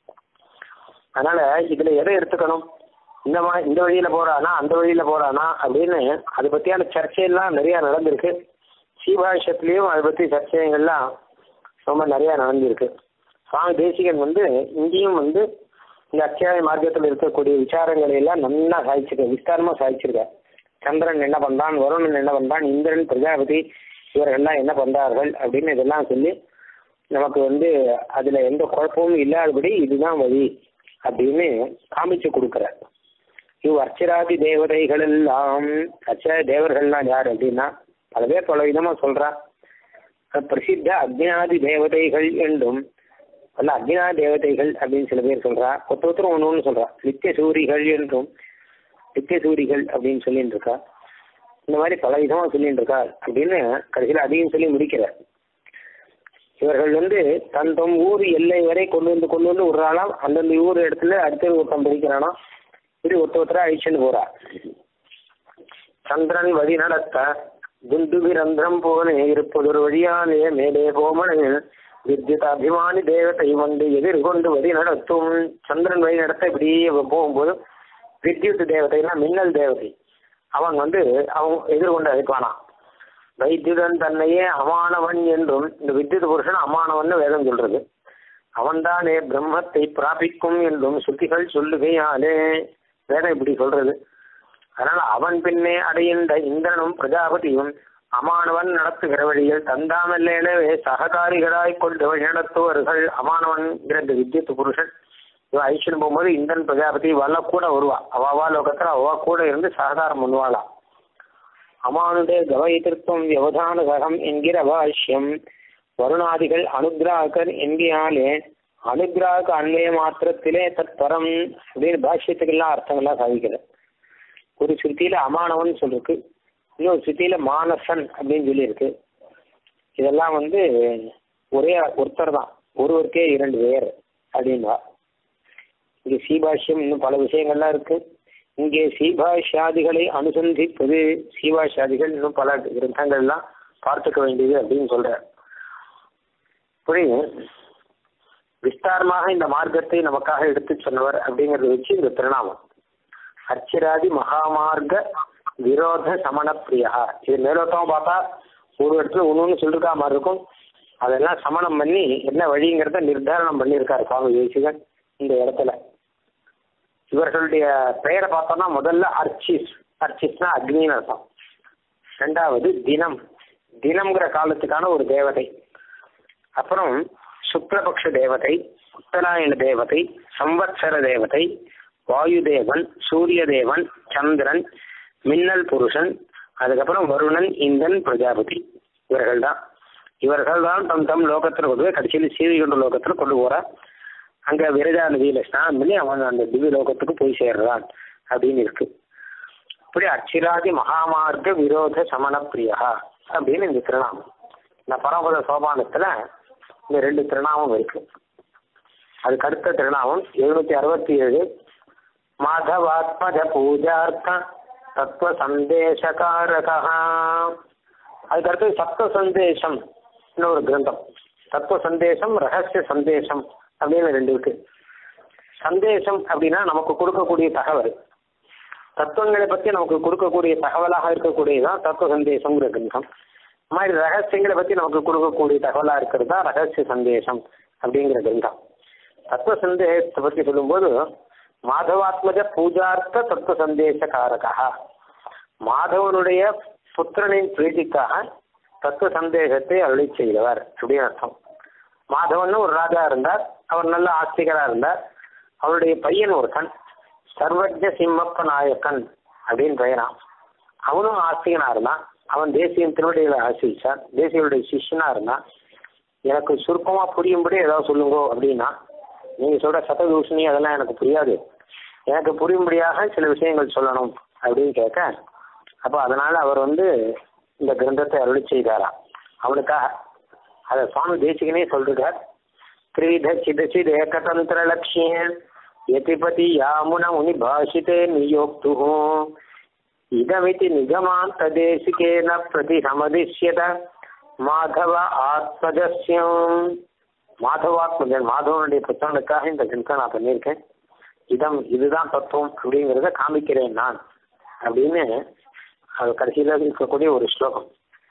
அதனால இதுல எதை எடுத்துக்கணும், இந்த வழியில போறானா அந்த வழியில போறானா அப்படின்னு அதை பத்தியான சர்ச்சையெல்லாம் நிறைய நடந்திருக்கு. ஸ்ரீபாஷ்யத்திலையும் அதை பத்தி சர்ச்சைகள்லாம் ரொம்ப நிறைய நடந்திருக்கு. சுவாமி தேசிகன் இங்கேயும் இந்த அர்ச்சிராதி மார்க்கத்தில் இருக்கக்கூடிய விசாரங்களை எல்லாம் நல்லா சாதிச்சிருக்க, விஸ்தாரமா சாதிச்சிருக்க. சந்திரன் என்ன பண்றான், வருணன் என்ன பண்றான், இந்திரன் பிரஜாபதி இவர்கள்லாம் என்ன பண்றார்கள் அப்படின்னு இதெல்லாம் சொல்லி நமக்கு அதுல எந்த குழப்பமும் இல்லாதபடி இதுதான் வழி அப்படின்னு காமிச்சு கொடுக்குறார். இவ் அர்ச்சிராதி தேவதைகள் எல்லாம், அர்ச்சிராதி தேவர்கள்லாம் யார் அப்படின்னா பல பேர் பல விதமா சொல்றா. பிரசித்த அக்ஞாதி தேவதைகள் என்றும் அல்ல, அக்ஞாதி தேவதைகள் அப்படின்னு சில பேர் சொல்றா. ஒருத்தரும் ஒன்று சொல்றா. நித்திய சூரிகள் என்றும் நித்திய சூரிகள் அப்படின்னு சொல்லிட்டு இருக்கா. இந்த மாதிரி பல விதமா சொல்லிட்டு இருக்கா அப்படின்னு கடைசியில் அதையும் சொல்லி முடிக்கிறார். இவர்கள் தம் ஊர் எல்லை வரை கொண்டு வந்து விடுறாலாம். அந்தந்த ஊர் இடத்துல அடுத்த ஒருத்தம் பிடிக்கிறானா, இப்படி ஒருத்தரா அழிச்சுன்னு போறா. சந்திரன் வழி நடத்த குண்டுவிரந்திரம் போனே இருப்பதொரு வழியாலே மேலே போமனு வித்யுத் அபிமானி தேவத்தை எதிர்கொண்டு வழி நடத்தும். சந்திரன் வழி நடத்த இப்படி போகும்போது வித்யுத் தேவதைனா மின்னல் தேவதை அவன் அவன் எதிர்கொண்டு அழைப்பானா. வைத்யுதன் தன்னையே அமானவன் என்றும், இந்த வித்யுத் புருஷன் அமானவன் வேதம் சொல்றது. அவன்தானே பிரம்மத்தை பிராபிக்கும் என்றும் சுத்திகள் சொல்லுகையாலே வேதம் இப்படி சொல்றது. அதனால அவன் பின்னே அடைகின்ற இந்திரனும் பிரஜாபதியும் அமானவன் நடத்துகிற வழியில் தந்தாமல்லேனவே சககாரிகளாய் கொண்டு வழி நடத்துவர்கள். அமானவன் இந்த வித்யுத் புருஷன் இவன் ஐஸ்வன் போகும்போது இந்திரன் பிரஜாபதி வல்ல கூட வருவா. அவாவா லோகத்துல அவா கூட இருந்து சககாரம் பண்ணுவாளாம். அமானுடைய கவயித்திருத்தம் வியவதான சகம் என்கிற பாஷ்யம் வருணாதிகள் அனுகிராகர் என்கியாலே அனுகிராக அன்மைய மாத்திரத்திலே தற்பரம் அப்படின்னு பாஷ்யத்துக்கெல்லாம் அர்த்தங்கள்லாம் சாதிக்கிறது. ஒரு சுருத்தியில அமானவன் சொல்லிருக்கு, இன்னொரு சித்தியில மானசன் அப்படின்னு சொல்லியிருக்கு. இதெல்லாம் ஒரே ஒருத்தர் தான், ஒருவருக்கே இரண்டு பேர் அப்படின்னா. இங்கே சீபாஷ்யம் இன்னும் பல விஷயங்கள்லாம் இருக்கு. இங்கே சீபாஷ்யாதிகளை அனுசந்திப்பது, சீபாஷ்யாதிகள் இன்னும் பல கிரந்தங்கள்லாம் பார்த்துக்க வேண்டியது அப்படின்னு சொல்ற. புரியுது? விஸ்தாரமாக இந்த மார்க்கத்தை நமக்காக எடுத்து சொன்னவர் அப்படிங்கறத வச்சு இந்த திருநாமம் அர்ச்சிராதி மகாமார்க்க விரோத சமண பிரியா. இது மேலோட்டமா பார்த்தா ஒரு இடத்துல ஒண்ணு சொல்லிருக்கா மாதிரி இருக்கும். அதெல்லாம் சமணம் பண்ணி என்ன வழிங்கிறத நிர்தாரணம் பண்ணியிருக்காரு சுவாமி தேசிகன் இந்த இடத்துல. இவர்களுடைய பெயரை பார்த்தோம்னா முதல்ல அர்ச்சிஸ், அர்ச்சிஸ்னா அக்னின்னு அர்த்தம். ரெண்டாவது தினம், தினம்ங்கிற காலத்துக்கான ஒரு தேவதை. அப்புறம் சுக்லபக்ஷ தேவதை, உத்தராயண தேவதை, சம்வத்சர தேவதை, வாயுதேவன், சூரிய தேவன், சந்திரன், மின்னல் புருஷன், அதுக்கப்புறம் வருணன், இந்திரன், பிரஜாபதி. இவர்கள் தான் தம் தம் லோகத்தில் கொண்டு போய் கடைசியில் சீவிகொண்ட லோகத்தில் கொண்டு போற. அங்க விரஜா நதியில ஸ்நானம் பண்ணி அவன் அந்த திவ்ய லோகத்துக்கு போய் சேர்றான் அப்படின்னு இருக்கு. இப்படி அச்சிராதி மகாமார்க்க விரோத சமண பிரியா அப்படின்னு இந்த திருநாமம். இந்த பரமபத சோபானத்துல இந்த ரெண்டு திருநாமம் இருக்கு. அதுக்கு அடுத்த திருநாமம் 767 மாதவாத்மஜ பூஜார்த்த தத்துவ சந்தேசகாரகா. அதுக்கு அடுத்து சத்துவ சந்தேசம் ஒரு கிரந்தம். தத்துவ சந்தேசம், ரகசிய சந்தேசம் அப்படின்னு ரெண்டு இருக்கு. சந்தேசம் அப்படின்னா நமக்கு கொடுக்கக்கூடிய தகவல், தத்துவங்களை பற்றி நமக்கு கொடுக்கக்கூடிய தகவலாக இருக்கக்கூடியதான் தத்துவ சந்தேசம்ங்கிற கிரந்தம். இந்த மாதிரி ரகசியங்களை பற்றி நமக்கு கொடுக்கக்கூடிய தகவலாக இருக்கிறது தான் ரகசிய சந்தேசம் அப்படிங்கிற கிரந்தம். தத்துவ சந்தேகத்தை பற்றி சொல்லும்போது மாதவாத்மஜ பூஜார்த்த தத்துவ சந்தேசகாரகா, மாதவனுடைய புத்திரனின் பிரீதிக்காக தத்துவ சந்தேகத்தை அருளி செய்தவர் அப்படின்னு அர்த்தம். மாதவன் ஒரு ராஜா இருந்தார், அவர் நல்ல ஆஸ்திகராக இருந்தார். அவருடைய பையன் ஒருத்தன் சர்வஜ சிம்மப்ப நாயக்கன் அப்படின்னு பெயரான். அவனும் ஆஸ்திகனா இருந்தான். அவன் தேசியம் திருவடிகளை ஆசிரிச்சான், தேசியனுடைய சிஷ்யனா இருந்தான். எனக்கு சுருக்கமா புரியும்படி ஏதாவது சொல்லுங்கோ அப்படின்னா, நீங்க சொல்ற சததூஷணி அதெல்லாம் எனக்கு புரியாது, எனக்கு புரியும்படியாக சில விஷயங்கள் சொல்லணும் அப்படின்னு கேட்க, அப்போ அதனால அவர் இந்த கிரந்தத்தை அருளி செய்தாராம் அவனுக்காக. அதை சுவாமி தேசிகனே சொல்றார். திரிவித சிதசித் ஏகதந்திர லட்சிய யதிபதி யாமுன முனி பாஷிதே நியோக்து இதமிதி நிகமாந்த தேசிகேன பிரதி சமதிஷ்யத மாதவ ஆத்மஜஸ்யம். மாதவாத்மஜன், மாதவனுடைய புத்தகனுக்காக இந்த கிரந்தம் நான் பண்ணியிருக்கேன். இதுதான் தத்துவம் அப்படிங்கிறத காமிக்கிறேன் நான் அப்படின்னு அது கடைசியில் இருக்கக்கூடிய ஒரு ஸ்லோகம்.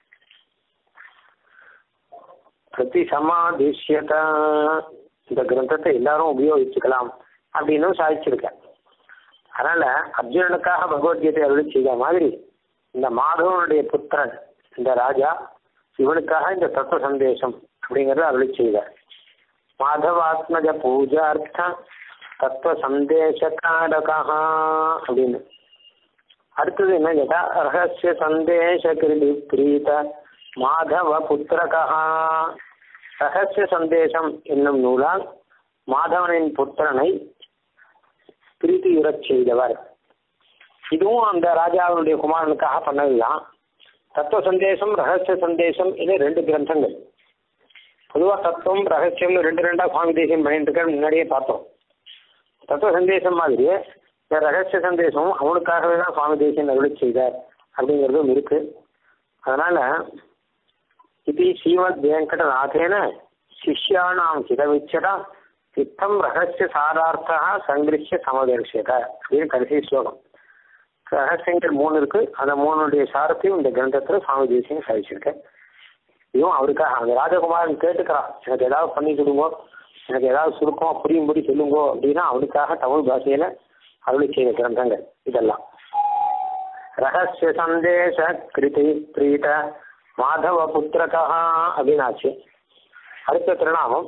பிரதி சமாதிஷ்யத, இந்த கிரந்தத்தை எல்லாரும் உபயோகிச்சுக்கலாம் அப்படின்னு சாதிச்சிருக்கேன். அதனால அர்ஜுனனுக்காக பகவத்கீதை அருளி செய்த மாதிரி இந்த மாதவனுடைய புத்திரன் இந்த ராஜா இவனுக்காக இந்த தத்துவ சந்தேசம் அப்படிங்கறத அருளி செய்தார். மாதவாத்மஜ பூஜார்த்த தத்துவ சந்தேசகாரகா அப்படின்னு. அடுத்தது என்ன கேட்டா, ரகசிய சந்தேச கிருதி பிரீத மாதவ புத்திரகா. ரகசிய சந்தேசம் என்னும் நூலால் மாதவனின் புத்திரனை பிரீத்தியுறச் செய்தவர். இதுவும் அந்த ராஜாவினுடைய குமாரனுக்காக பண்ணதுதான். தத்துவ சந்தேசம், ரகசிய சந்தேசம், இது ரெண்டு கிரந்தங்கள். பொதுவாக தத்துவம் ரகசியம்னு ரெண்டா சுவாமி தேசியம் பண்ணிட்டு இருக்க முன்னாடியே பார்த்தோம். தத்துவ சந்தேசம் மாதிரியே இந்த ரகசிய சந்தேசமும் அவனுக்காகவே தான் சுவாமி தேசியம் அருளி செய்தார் அப்படிங்கிறதும் இருக்கு. அதனால இது ஸ்ரீமத் வெங்கடநாதேன சிஷ்யானாம் சிதவிச்சதா சித்தம் ரகசிய சாரார்த்தா சங்கிருஷ்ய சமதர்ஷியத அப்படின்னு கடைசி ஸ்லோகம். ரகசியங்கள் 3 இருக்கு. அந்த 3 சாரத்தையும் இந்த கிரந்தத்துல சுவாமி தேசியம் சாதிச்சிருக்கேன். இதுவும் அவருக்காக அந்த ராஜகுமாரன் கேட்டுக்கிறான், எனக்கு ஏதாவது பண்ணி கொடுங்கோ, எனக்கு ஏதாவது சுருக்கமா புரியும்படி சொல்லுங்கோ அப்படின்னா அவனுக்காக தமிழ் பாஷையில அருளி செய்த கிரந்தங்கள் இதெல்லாம். ரகசிய சந்தேச கிருதி பிரீத மாதவ புத்திரகா அப்படின்னாச்சு. அடுத்த திருநாமம்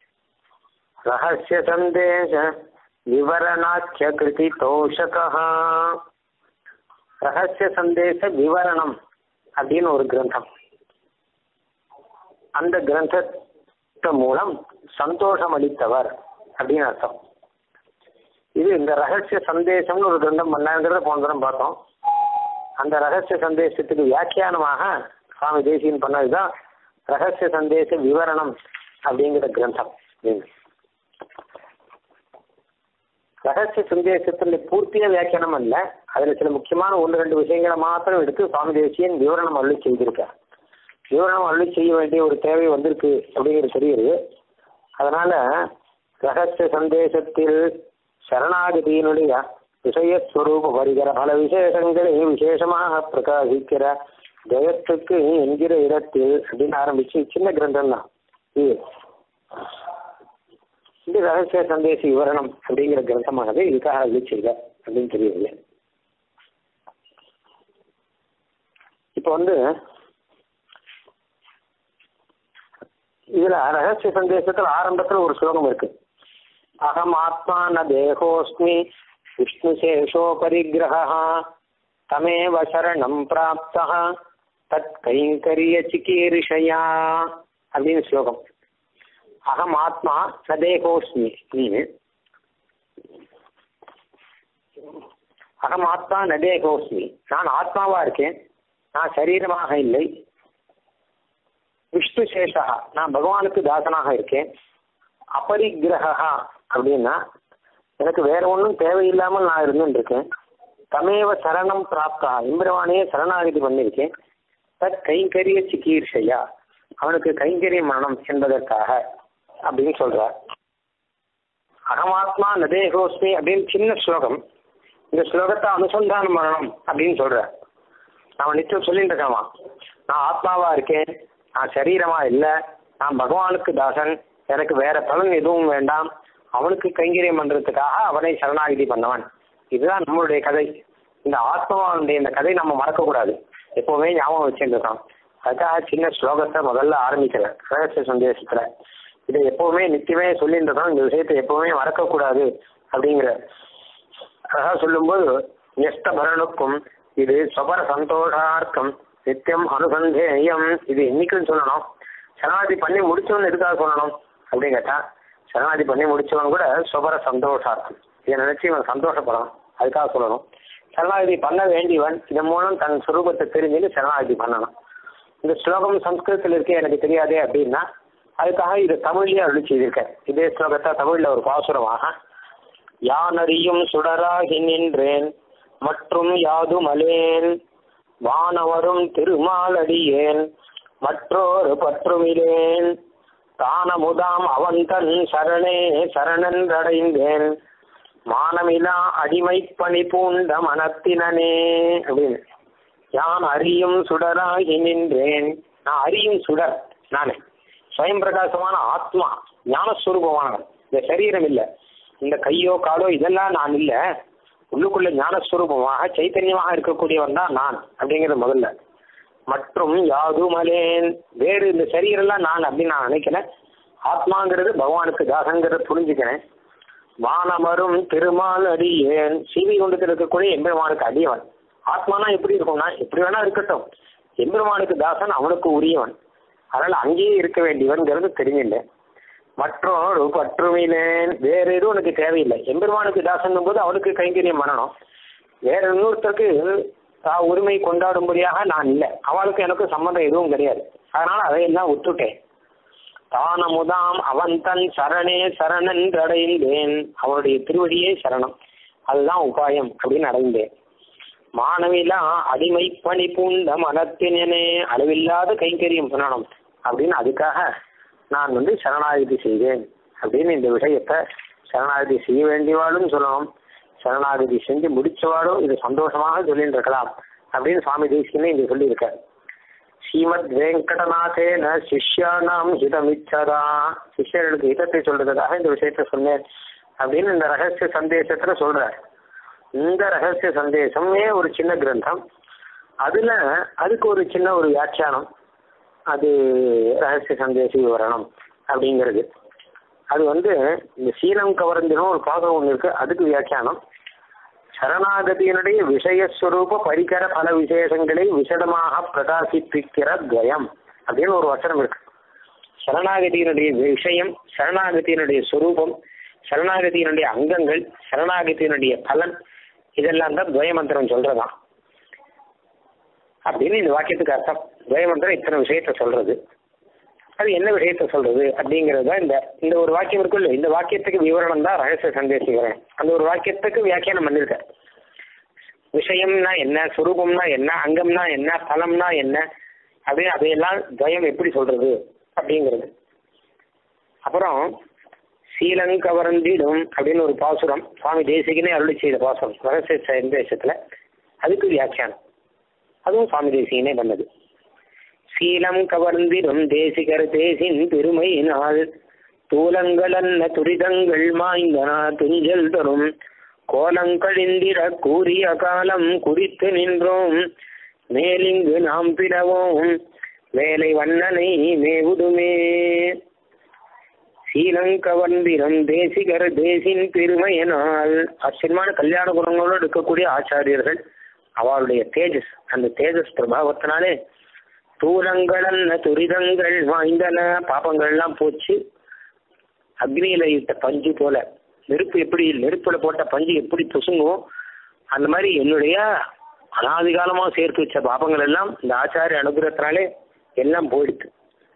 ரகசிய சந்தேச விவரணாட்ச கிருதி தோஷகா. ரகசிய சந்தேச விவரணம் அப்படின்னு ஒரு கிரந்தம். அந்த கிரந்தத்து மூலம் சந்தோஷம் அளித்தவர் அப்படின்னு அர்த்தம். இது இந்த ரகசிய சந்தேசம்னு ஒரு கிரந்தம் பண்ணாங்கிறத போன தரம் பார்த்தோம். அந்த ரகசிய சந்தேசத்துக்கு வியாக்கியானமாக சுவாமி தேசிகன் பண்ணதுதான் ரகசிய சந்தேச விவரணம் அப்படிங்கிற கிரந்தம். ரகசிய சந்தேசத்துல பூர்த்தியா வியாக்கியானம் அல்ல, அதுல சில முக்கியமான 1-2 விஷயங்களை மாத்திரம் எடுத்து சுவாமி தேசிகன் விவரணம் அருளி செய்திருக்கார். விவரணம் அருளி செய்ய வேண்டிய ஒரு தேவை வந்திருக்கு அப்படிங்கிறது தெரியுது. அதனால ரகசிய சந்தேசத்தில் சரணாகதியினுடைய விஷயஸ்வரூப வருகிற பல விசேஷங்களை விசேஷமாக பிரகாசிக்கிற ஜெயத்துக்கு என்கிற இடத்தில் அப்படின்னு ஆரம்பிச்சு சின்ன கிரந்தம் தான் இது ரகசிய சந்தேச விவரணம் அப்படிங்கிற கிரந்தமானது இதுக்காக அருளி செய்த அப்படின்னு தெரியுது. இப்போ இதுல ரகசிய சந்தேசத்துல ஆரம்பத்துல ஒரு ஸ்லோகம் இருக்கு. அகம் ஆத்மா ந தேகோஸ்மி விஷ்ணு சேஷோ பரிகிரஹா தமேவ சரணம் பிராப்தா தத் கைங்கரிய சிகீர்ஷயா அப்படின்னு ஸ்லோகம். அகம் ஆத்மா ந தேகோஸ்மி, அகம் ஆத்மா ந தேகோஸ்மி, நான் ஆத்மாவா இருக்கேன், நான் சரீரமாக இல்லை. விஷ்ணு சேஷா, நான் பகவானுக்கு தாசனாக இருக்கேன். அபரிகிரஹா அப்படின்னா எனக்கு வேற ஒன்றும் தேவையில்லாமல் நான் இருந்துட்டு இருக்கேன். தமேவ சரணம் பிராப்தா, எம்பெருமானையே சரணாகதி பண்ணியிருக்கேன். தத் கைங்கரிய சிகீர்ஷையா, அவனுக்கு கைங்கரியம் மரணம் என்பதற்காக அப்படின்னு சொல்றார். அகமாத்மா நதேகோஸ்மி அப்படின்னு சின்ன ஸ்லோகம். இந்த ஸ்லோகத்தை அனுசந்தானம் மரணம் அப்படின்னு சொல்றார். நான் நிச்சயம் சொல்லிட்டு இருக்கேமா, நான் ஆத்மாவா இருக்கேன், நான் சரீரமா இல்லை, நான் பகவானுக்கு தாசன், எனக்கு வேற பலன் எதுவும் வேண்டாம், அவனுக்கு கைங்கரியம் பண்றதுக்காக அவனை சரணாகதி பண்ணவன். இதுதான் நம்மளுடைய கதை. இந்த ஆத்மாவுடைய இந்த கதை நம்ம மறக்கக்கூடாது, எப்பவுமே ஞாபகம் வச்சுருக்கோம். அதுக்காக சின்ன ஸ்லோகத்தை முதல்ல ஆரம்பிக்கிறேன் ரகசிய சந்தேசத்துல. இதை எப்பவுமே நித்தியமே சொல்லிட்டு இருக்கோம், இந்த விஷயத்தை எப்பவுமே மறக்கக்கூடாது அப்படிங்கிற அழகா சொல்லும்போது, நியஸ்த பரனுக்கும் இது சொபர சந்தோஷார்த்தம் நித்தியம் அனுசந்தேயம். இது என்னைக்குன்னு சொல்லணும், சரணாகதி பண்ணி முடிச்சவன் எதுக்காக சொல்லணும் அப்படின்னு கேட்டா, சரணாகதி பண்ணி முடிச்சவன் கூட சொபர சந்தோஷார்த்தம், இதை நினைச்சு இவன் சந்தோஷப்படணும், அதுக்காக சொல்லணும். சரணாகதி பண்ண வேண்டியவன் இதன் மூலம் தன் சுரூபத்தை தெரிஞ்சுன்னு சரணாகதி பண்ணணும். இந்த ஸ்லோகம் சம்ஸ்கிருதத்தில் இருக்கே எனக்கு தெரியாதே அப்படின்னா, அதுக்காக இது தமிழ்லயே அருளி செய்திருக்கேன். இதே ஸ்லோகத்தை தமிழ்ல ஒரு பாசுரமாக, யானறியும் சுடராகி நின்றேன் மற்றும் யாதுமலேன் வானவரும் திருமாலடியேன் மற்றொரு பற்றுமிலேன் தானமுதாம் அவந்தன் சரணே சரணன்றடைந்தேன் மானமிலா அடிமை பணி பூண்ட மனத்தினனே அப்படின்னு. யான் அறியும் சுடராகி நின்றேன், நான் அறியும் சுடர், நானே ஸ்வயம் பிரகாசமான ஆத்மா, ஞானஸ்வரூபமானவன். இந்த சரீரம் இல்லை, இந்த கையோ காலோ இதெல்லாம் நான் இல்லை, உள்ளுக்குள்ள ஞானஸ்வரூபமாக சைத்தன்யமாக இருக்கக்கூடியவன் தான் நான் அப்படிங்கிறது முதல்ல. மற்றும் யாதுமலேன், வேறு இந்த சரீரெல்லாம் நான் அப்படின்னு நான் நினைக்கிறேன். ஆத்மாங்கிறது பகவானுக்கு தாசங்கிறத புரிஞ்சுக்கிறேன். வானமரும் திருமால் அடியேன், சீவி கொண்டு இருக்கக்கூடிய எம்பெருமானுக்கு அடியவன். ஆத்மானா எப்படி இருக்கும்னா, எப்படி வேணா இருக்கட்டும், எம்பெருமானுக்கு தாசன், அவனுக்கு உரியவன், அதனால அங்கேயே இருக்க வேண்டியவன்கிறது தெரிஞ்சில்லை. மற்றொரு பற்றுமிலேன், வேற எதுவும் உனக்கு தேவையில்லை. எம்பெருமானுக்கு தாசன் போது அவனுக்கு கைங்கரியம் பண்ணணும். வேற இன்னொருத்தருக்கு உரிமை கொண்டாடும்படியாக நான் இல்லை, அவளுக்கு எனக்கு சம்மந்தம் எதுவும் கிடையாது. அதனால அதையெல்லாம் விட்டுட்டேன். தானமுதாம் அவன் தன் சரணே சரணன் அடைந்தேன், அவனுடைய திருவடியே சரணம், அதுதான் உபாயம் அப்படின்னு அடைந்தேன். மானவிலா அடிமை பணி பூண்ட மனத்தினே, அளவில்லாத கைங்கரியம் பண்ணணும் அப்படின்னு அதுக்காக நான் சரணாகதி செய்வேன் அப்படின்னு இந்த விஷயத்தை சரணாகதி செய்ய வேண்டியவாளும் சொல்லணும், சரணாகதி செஞ்சு முடிச்சவாளும் இது சந்தோஷமாக சொல்லிட்டு இருக்கலாம் அப்படின்னு சுவாமி தேசிகனே இங்க சொல்லியிருக்கார். ஸ்ரீமத் வெங்கடநாதேன சிஷ்யானாம் ஹிதமிச்சதா, சிஷ்யர்களுக்கு ஹிதத்தை சொல்றதுக்காக இந்த விஷயத்த சொன்னேன் அப்படின்னு இந்த ரகசிய சந்தேசத்துல சொல்றார். இந்த ரகசிய சந்தேசமே ஒரு சின்ன கிரந்தம், அதுல அதுக்கு ஒரு சின்ன ஒரு வியாக்கியானம், அது ரகசிய சந்தேச விவரணம் அப்படிங்கிறது. அது இந்த சீலம் கவர்ந்தினும் ஒரு பாகம் ஒன்று இருக்கு, அதுக்கு வியாக்கியானம். சரணாகதியினுடைய விஷயஸ்வரூப பரிகர பல விசேஷங்களை விசதமாக பிரகாசிப்பிக்கிற துவயம் அப்படின்னு ஒரு வசனம் இருக்கு. சரணாகதியினுடைய விஷயம், சரணாகதியினுடைய ஸ்வரூபம், சரணாகதியினுடைய அங்கங்கள், சரணாகதியினுடைய பலன், இதெல்லாம் தான் துவய மந்திரம் சொல்றதான். அப்படின்னு இந்த வாக்கியத்துக்கு அர்த்தம். துவயமந்திரம் இத்தனை விஷயத்த சொல்றது. அது என்ன விஷயத்த சொல்றது அப்படிங்கிறது தான் இந்த ஒரு வாக்கியம் இருக்குல்ல, இந்த வாக்கியத்துக்கு விவரணம் தான் ரகசிய சந்தேச விவரணம். அந்த ஒரு வாக்கியத்துக்கு வியாக்கியானம் பண்ணிருக்க. விஷயம்னா என்ன, சுரூபம்னா என்ன, அங்கம்னா என்ன, பலம்னா என்ன அப்படின்னு அதையெல்லாம் துவயம் எப்படி சொல்றது அப்படிங்கிறது. அப்புறம் சீலங்கவரந்திடும் அப்படின்னு ஒரு பாசுரம் சுவாமி தேசிகனே அருளி செய்த பாசுரம் ரகசிய சந்தேசத்துல, அதுக்கு வியாக்கியானம் அதுவும் சுவாமி தேசிகனே பண்ணது. சீலம் கவர்ந்திடும் தேசிகர் தேசின் பெருமையினால் தூலங்களன்ன துரிதங்கள் மாய்ந்தன துஞ்சல் தரும் கோலங்கழிந்திட கூறிய காலம் குறித்து நின்றோம் மேலிங்கு நாம் பிறவோம் வேலை வண்ணனை மேவுதுமே. சீலங்கவர்ந்திடும் தேசிகர் தேசின் பெருமையினால் ஆச்சரியமான கல்யாண குணங்களோடு இருக்கக்கூடிய ஆச்சாரியர்கள் அவருடைய தேஜஸ், அந்த தேஜஸ் பிரபாவத்தினாலே தூலங்களன்ன துரிதங்கள் வாய்ந்தன, பாப்பங்கள்லாம் போச்சு. அக்னியில இட்ட பஞ்சு போல, நெருப்பு எப்படி நெருப்புல போட்ட பஞ்சு எப்படி பொசுங்கும் அந்த மாதிரி என்னுடைய அனாதிகாலமா சேர்த்து வச்ச பாப்பங்கள் எல்லாம் இந்த ஆச்சாரிய அனுகிரகத்தினாலே எல்லாம் போயிடுது.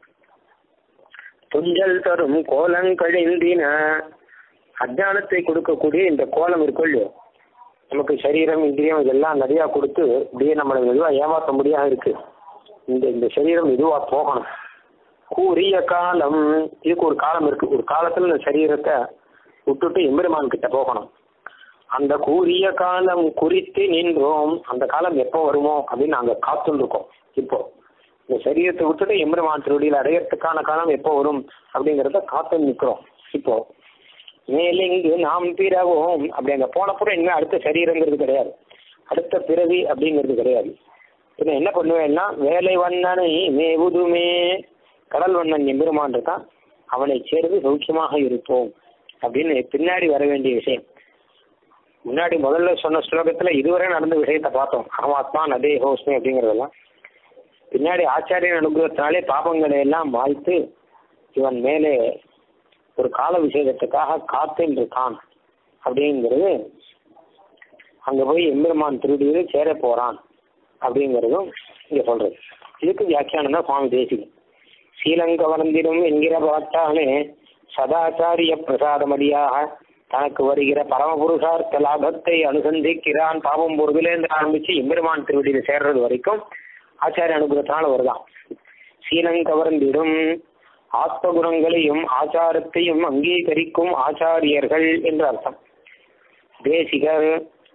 துஞ்சல் தரும் கோலங்கழிந்தின, அஜானத்தை கொடுக்கக்கூடிய இந்த கோலம் இருக்கும் இல்லையோ, நமக்கு சரீரம் இந்திரியம் இதெல்லாம் நிறையா கொடுத்து இப்படியே நம்மளை மெதுவாக ஏமாற்ற முடியாத இருக்கு. இந்த சரீரம் இதுவா போகணும். கூறிய காலம், இதுக்கு ஒரு காலம் இருக்கு. ஒரு காலத்துல இந்த சரீரத்தை விட்டுட்டு எம்பெருமான் கிட்ட போகணும். அந்த கூறிய காலம் குறித்து நின்றோம், அந்த காலம் எப்போ வருமோ அப்படின்னு நாங்க காத்துன்னு இருக்கோம். இப்போ இந்த சரீரத்தை விட்டுட்டு எம்பெருமான் திருவடியில் அடையறதுக்கான காலம் எப்போ வரும் அப்படிங்கிறத காத்து நிற்கிறோம். இப்போ மேலிங்கு நாம் பிறவோம் அப்படி அங்க போனப்புறம் இனிமே அடுத்த சரீரங்கிறது கிடையாது, அடுத்த பிறவி அப்படிங்கிறது கிடையாது. பின்ன என்ன பண்ணுவேன்னா வேலை வண்ணனை மேவுதுமே, கடல் வண்ணன் எம்பெருமான் இருக்கான், அவனை சேர்ந்து சௌக்கியமாக இருப்போம் அப்படின்னு பின்னாடி வர வேண்டிய விஷயம். முன்னாடி முதல்ல சொன்ன ஸ்லோகத்துல இதுவரை நடந்த விஷயத்த பார்த்தோம், அகமாத்மா நதே ஹோஸ்மி அப்படிங்கிறதெல்லாம். பின்னாடி ஆச்சாரியன் அனுகிரகத்தினாலே பாபங்களை எல்லாம் வாழ்த்து இவன் மேலே ஒரு கால விசேஷத்துக்காக காத்துன்னு இருக்கான் அப்படிங்கிறது, அங்க போய் எம்பெருமான் திருடியில் சேர போறான் அப்படிங்கிறதும் இங்க சொல்றது. இதுக்கு வியாக்கியானம் தான் சுவாமி தேசிகன். சீலங்கவர்ந்திடும் என்கிற பாட்டாலே சதாச்சாரிய பிரசாதமடியாக தனக்கு வருகிற பரமபுருஷார்த்த லாபத்தை அனுசந்திக்கிறான். பாவம் பொருவிலேருந்து ஆரம்பிச்சு எம்பெருமான் திருவடியில் சேர்றது வரைக்கும் ஆச்சாரிய அனுகிரகத்தினால வருதான். சீலங்கவர்ந்திடும் ஆத்ம குணங்களையும் ஆச்சாரத்தையும் அங்கீகரிக்கும் ஆச்சாரியர்கள் என்று அர்த்தம். தேசிகர்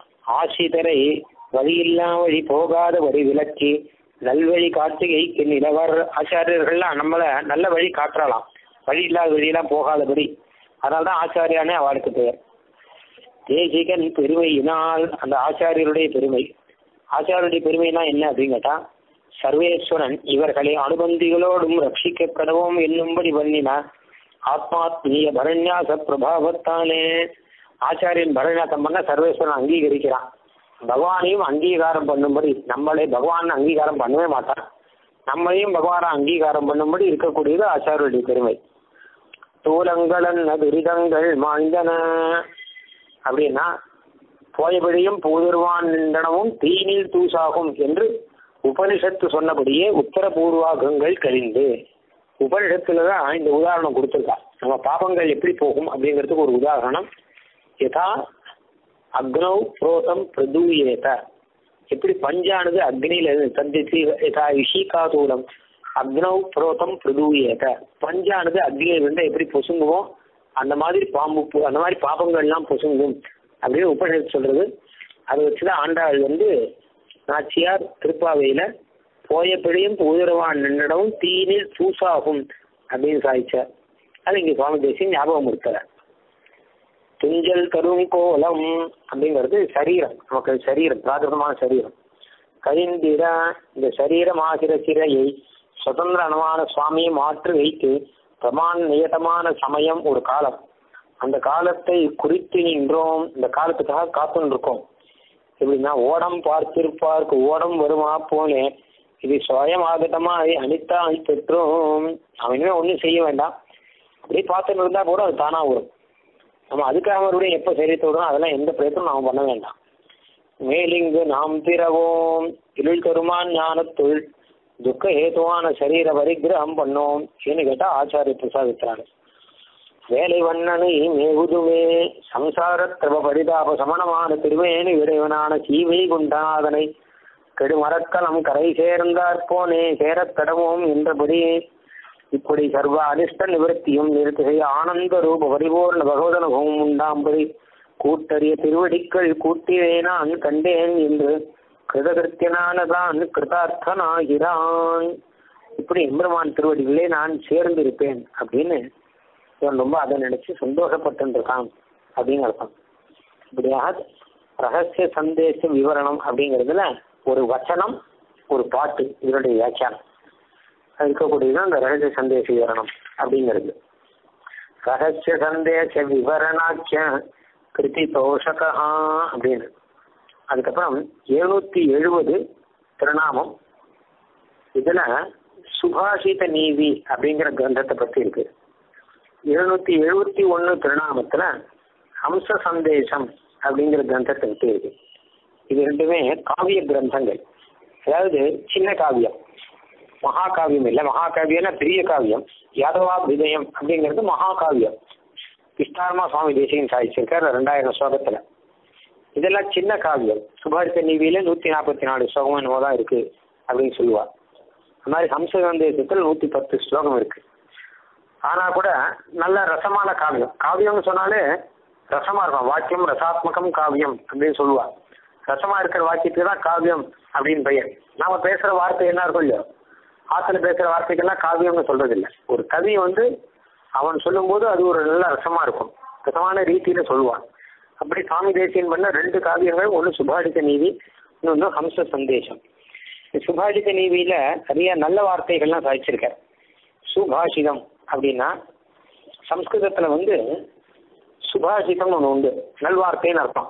ஆசிதரை வழியில்லா வழி போகாத வழி விளக்கி நல்வழி காட்டுகைக்கு நிலவர். ஆச்சாரியர்கள்லாம் நம்மளை நல்ல வழி காட்டுறலாம், வழி இல்லாத வழியெல்லாம் போகாதபடி, அதனால்தான் ஆச்சாரியானே அவளுக்கு பெயர். தேசிகன் பெருமையினால், அந்த ஆச்சாரியருடைய பெருமை. ஆச்சாரியருடைய பெருமைனா என்ன அப்படின்னு கேட்டா, சர்வேஸ்வரன் இவர்களை அனுபந்திகளோடும் ரட்சிக்க கடவோம் என்னும்படி பண்ணின ஆத்மாத்மீய பரண்யாச பிரபாவத்தானே. ஆச்சாரியன் பரண்யாசம் பண்ண சர்வேஸ்வரன் அங்கீகரிக்கிறான். பகவானையும் அங்கீகாரம் பண்ணும்படி, நம்மளே பகவான் அங்கீகாரம் பண்ணவே மாட்டான், நம்மளையும் பகவானை அங்கீகாரம் பண்ணும்படி இருக்கக்கூடியது ஆச்சாரியருடைய பெருமை. தூலங்களன் துரிதங்கள் மாய்ந்தன அப்படின்னா போயபடியும் பூதிர்வான் நின்றனவும் தீனில் தூசாகும் என்று உபனிஷத்து சொன்னபடியே உத்தரபூர்வாகங்கள் கழிந்து. உபனிஷத்துலதான் இந்த உதாரணம் கொடுத்துருக்கா. நம்ம பாபங்கள் எப்படி போகும் அப்படிங்கிறதுக்கு ஒரு உதாரணம். யதா அக்னௌ புரோதம் பிரதூயேத, எப்படி பஞ்சானது அக்னியில தந்திச்சு யதா விஷீகாதூலம் அக்னௌ புரோதம் பிரதூயேத, பஞ்சானது அக்னியில இருந்தா எப்படி பொசுங்குவோம் அந்த மாதிரி பாம்பு அந்த மாதிரி பாபங்கள்லாம் பொசுங்கும் அப்படின்னு உபனிஷத்து சொல்றது. அதை வச்சுதான் ஆண்டாள் நாச்சியார் திருப்பாவையில போயப்படியும் பூதிரவான் நின்றவும் தீனில் தூசாகும் அப்படின்னு சாதிச்சார். அது இங்க சுவாமி தேசியம் ஞாபகம் கொடுத்தார். துஞ்சல் தரும் கோலம் அப்படிங்கிறது சரீரம், நமக்கு சரீரம் பிராகிருதமான சரீரம். கரிந்திர இந்த சரீரம் ஆகிற சிறையை சுதந்திரமான சுவாமியை மாற்றி வைத்து பிரமாண நியதமான சமயம் ஒரு காலம், அந்த காலத்தை குறித்து நின்றோம், இந்த காலத்துக்காக காத்துன்னு இருக்கோம். எப்படின்னா ஓடம் பார்த்திருப்பார்க்கு ஓடம் வருமா போனே இது சுயமாகட்டமாய் அனித்தாய் பெற்றோம். அவனுமே ஒன்றும் செய்ய வேண்டாம், அப்படியே பார்த்துட்டு இருந்தா கூட அது தானா வரும். நம்ம அதுக்காக மறுபடியும் எப்போ சரீரத்தை விடணும் அதெல்லாம் எந்த பிரயத்தனும் நாம் பண்ண வேண்டாம். மேலிங்கு நாம் பிறவோம், இருள் தருமான் ஞானத்துள் துக்க ஹேதுவான சரீர பரிகிரகம் பண்ணோம் ஏன்னு கேட்டா ஆச்சாரிய பிரசாதிக்கிறாங்க. வேலை வண்ணனை மேகுதுவே சம்சாரத்திரவ பரிதாப சமணமான திருவேணி இறைவனான சீவை குண்டாதனை கெடுமரக்கலம் கரை சேர்ந்தார் போனே சேரக்கடவோம் என்றபடி இப்படி சர்வ அனிஷ்ட நிவர்த்தியும் நிறுத்துகை ஆனந்த ரூப பரிபூர்ண பகவதனுபவம் உண்டாம்படி கூட்டறிய திருவடிக்கள் கூட்டியே நான் கண்டேன் என்று கிருதகிருத்தியனானதான் கிருதார்த்தனாகிறான். இப்படி எம்பெருமான் திருவடிகளே நான் சேர்ந்திருப்பேன் அப்படின்னு இவன் ரொம்ப அதை நினைச்சு சந்தோஷப்பட்டுருக்கான் அப்படின்னு அர்த்தம். இப்படியாக ரகசிய சந்தேச விவரணம் அப்படிங்கிறதுல ஒரு வச்சனம் ஒரு பாட்டு இதனுடைய வியாக்கியானம் இருக்கக்கூடியதுதான் அந்த ரகசிய சந்தேச விவரணம் அப்படிங்கிறது. ரகசிய சந்தேச விவரணாக்கிய கிருதி தோஷகா அப்படின்னு. அதுக்கப்புறம் 770 திருநாமம். இதுல சுபாஷித நீதி அப்படிங்கிற கிரந்தத்தை பத்தி இருக்கு. 771 திருநாமத்துல ஹம்ச சந்தேசம் அப்படிங்கிற கிரந்தத்தை பத்தி இருக்கு. இது ரெண்டுமே காவிய கிரந்தங்கள், அதாவது சின்ன காவியம், மகாகாவியம் இல்லை. மகாகாவியம்னா பெரிய காவியம். யாதவாபிதயம் அப்படிங்கிறது மகாகாவியம். விஸ்தாரமா சுவாமி தேசிகன் சாதிச்சிருக்கார் 2000 ஸ்லோகத்துல. இதெல்லாம் சின்ன காவியம். சுபாஷித நீதியில 144 ஸ்லோகம் என்னமோ தான் இருக்கு அப்படின்னு சொல்லுவார். அது மாதிரி ஹம்ச சந்தேசத்தில் 110 ஸ்லோகம் இருக்கு. ஆனா கூட நல்ல ரசமான காவியம். காவியம்னு சொன்னாலே ரசமா இருக்கும். வாக்கியம் ரசாத்மகம் காவியம் அப்படின்னு சொல்லுவார். ரசமா இருக்கிற வாக்கியத்துக்கு தான் காவியம் அப்படின்னு பெயர். நாம பேசுற வார்த்தை என்ன இருக்கும் இல்லையோ, ஆத்துல பேசுற வார்த்தைக்கெல்லாம் காவியம்னு சொல்றது இல்லை. ஒரு கவி அவன் சொல்லும் போது அது ஒரு நல்ல ரசமா இருக்கும், ரசமான ரீதியில சொல்லுவான். அப்படி சுவாமி தேசியன் பண்ண 2 காவியங்கள், ஒன்று சுபாஷித நீதி, இன்னொன்று ஹம்ச சந்தேசம். சுபாஷித நீதியில நிறைய நல்ல வார்த்தைகள்லாம் சாதிச்சிருக்க. சுபாஷிதம் அப்படின்னா சம்ஸ்கிருதத்துல சுபாஷிதம் ஒன்று உண்டு, நல்வார்த்தைன்னு அர்த்தம்.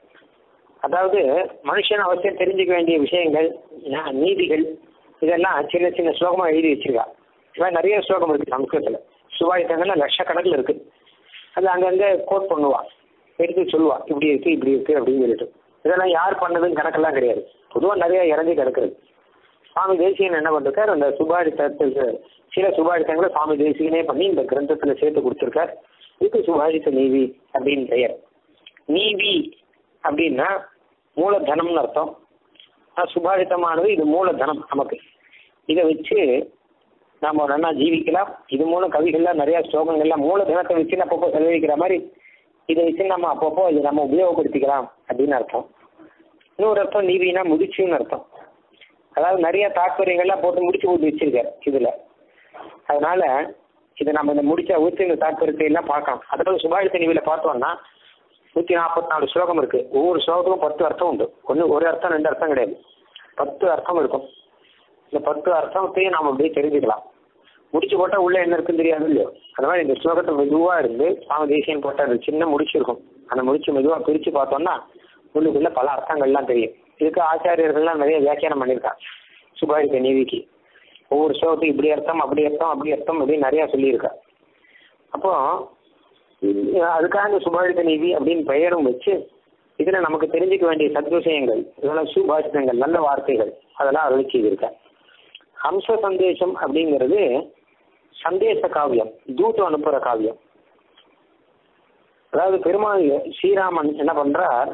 அதாவது மனுஷன் அவசியம் தெரிஞ்சுக்க வேண்டிய விஷயங்கள், நீதிகள், இதெல்லாம் சின்ன சின்ன ஸ்லோகமா எழுதி வச்சிருக்கா. இவன் நிறைய ஸ்லோகம் இருக்கு சம்ஸ்கிருதத்துல. சுபாஷிதங்கள்ல லட்சக்கணக்கில் இருக்கு. அது அங்கங்க கோட் பண்ணுவான், எடுத்து சொல்லுவா, இப்படி இருக்கு இப்படி இருக்கு அப்படின்னு சொல்லிட்டு. இதெல்லாம் யார் பண்ணதுன்னு கணக்கெல்லாம் கிடையாது, பொதுவாக நிறைய இறங்கி கிடக்குறது. சுவாமி தேசிகன் என்ன பண்ணிருக்கார், அந்த சுபாஷிதத்துக்கு சில சுபாஷிதங்களை சுவாமி தேசிகனே பண்ணி இந்த கிரந்தத்துல சேர்த்து கொடுத்துருக்கார். இதுக்கு சுபாஷித நீதி அப்படின்னு பெயர். நீதி அப்படின்னா மூலதனம்னு அர்த்தம். சுபாஷிதமானது இது மூலதனம் நமக்கு. இதை வச்சு நாம நல்லா ஜீவிக்கலாம். இது மூலம் கவிகள்லாம் நிறைய ஸ்லோகங்கள்லாம் மூலதனத்தை வச்சு அப்பப்போ செலவழிக்கிற மாதிரி இதை வச்சு நம்ம அப்பப்போ இதை நம்ம உபயோகப்படுத்திக்கலாம் அப்படின்னு அர்த்தம். இன்னொரு அர்த்தம் நீதினா முடிச்சுன்னு அர்த்தம். அதாவது நிறைய தாற்பயங்கள்லாம் போட்டு முடிச்சு போட்டு வச்சிருக்காரு இதுல. அதனால இதை நம்ம இந்த முடிச்ச ஊற்றி இந்த தாற்பயத்தை எல்லாம் பார்க்கலாம். அதாவது சுபாஷித நீதியில பார்த்தோம்னா 144 ஸ்லோகம் இருக்கு. ஒவ்வொரு ஸ்லோகத்துக்கும் 10 அர்த்தம் உண்டு. ஒரு அர்த்தம் 2 அர்த்தம் கிடையாது, 10 அர்த்தம் இருக்கும். இந்த 10 அர்த்தத்தையும் நாம அப்படியே தெரிஞ்சுக்கலாம். முடிச்சு போட்டா உள்ள என்ன இருக்குன்னு தெரியாது இல்லையோ, அந்த மாதிரி இந்த ஸ்லோகத்தை மெதுவா இருந்து சுவாமி தேசியன் போட்ட அது சின்ன முடிச்சு இருக்கும். அந்த முடிச்சு மெதுவா பிரிச்சு பார்த்தோம்னா உள்ளுக்குள்ள பல அர்த்தங்கள்லாம் தெரியும். இதுக்கு ஆச்சாரியர்கள்லாம் நிறைய வியாக்கியானம் பண்ணியிருக்காங்க சுபாஷித நீதிக்கு. ஒவ்வொரு ஸ்லோகத்துக்கு இப்படி அர்த்தம் அப்படி அர்த்தம் அப்படி அர்த்தம் அப்படின்னு நிறைய சொல்லியிருக்கா. அப்போ அதுக்காக இந்த சுபாஷித நீதி அப்படின்னு பெயரும் வச்சு இதுல நமக்கு தெரிஞ்சுக்க வேண்டிய சத்விஷயங்கள், இதெல்லாம் சுபாஷிதங்கள், நல்ல வார்த்தைகள், அதெல்லாம் அருளி செய்திருக்க. ஹம்ச சந்தேசம் அப்படிங்கிறது சந்தேச காவியம், தூது அனுப்புற காவியம். அதாவது பெருமாள் ஸ்ரீராமன் என்ன பண்றார்,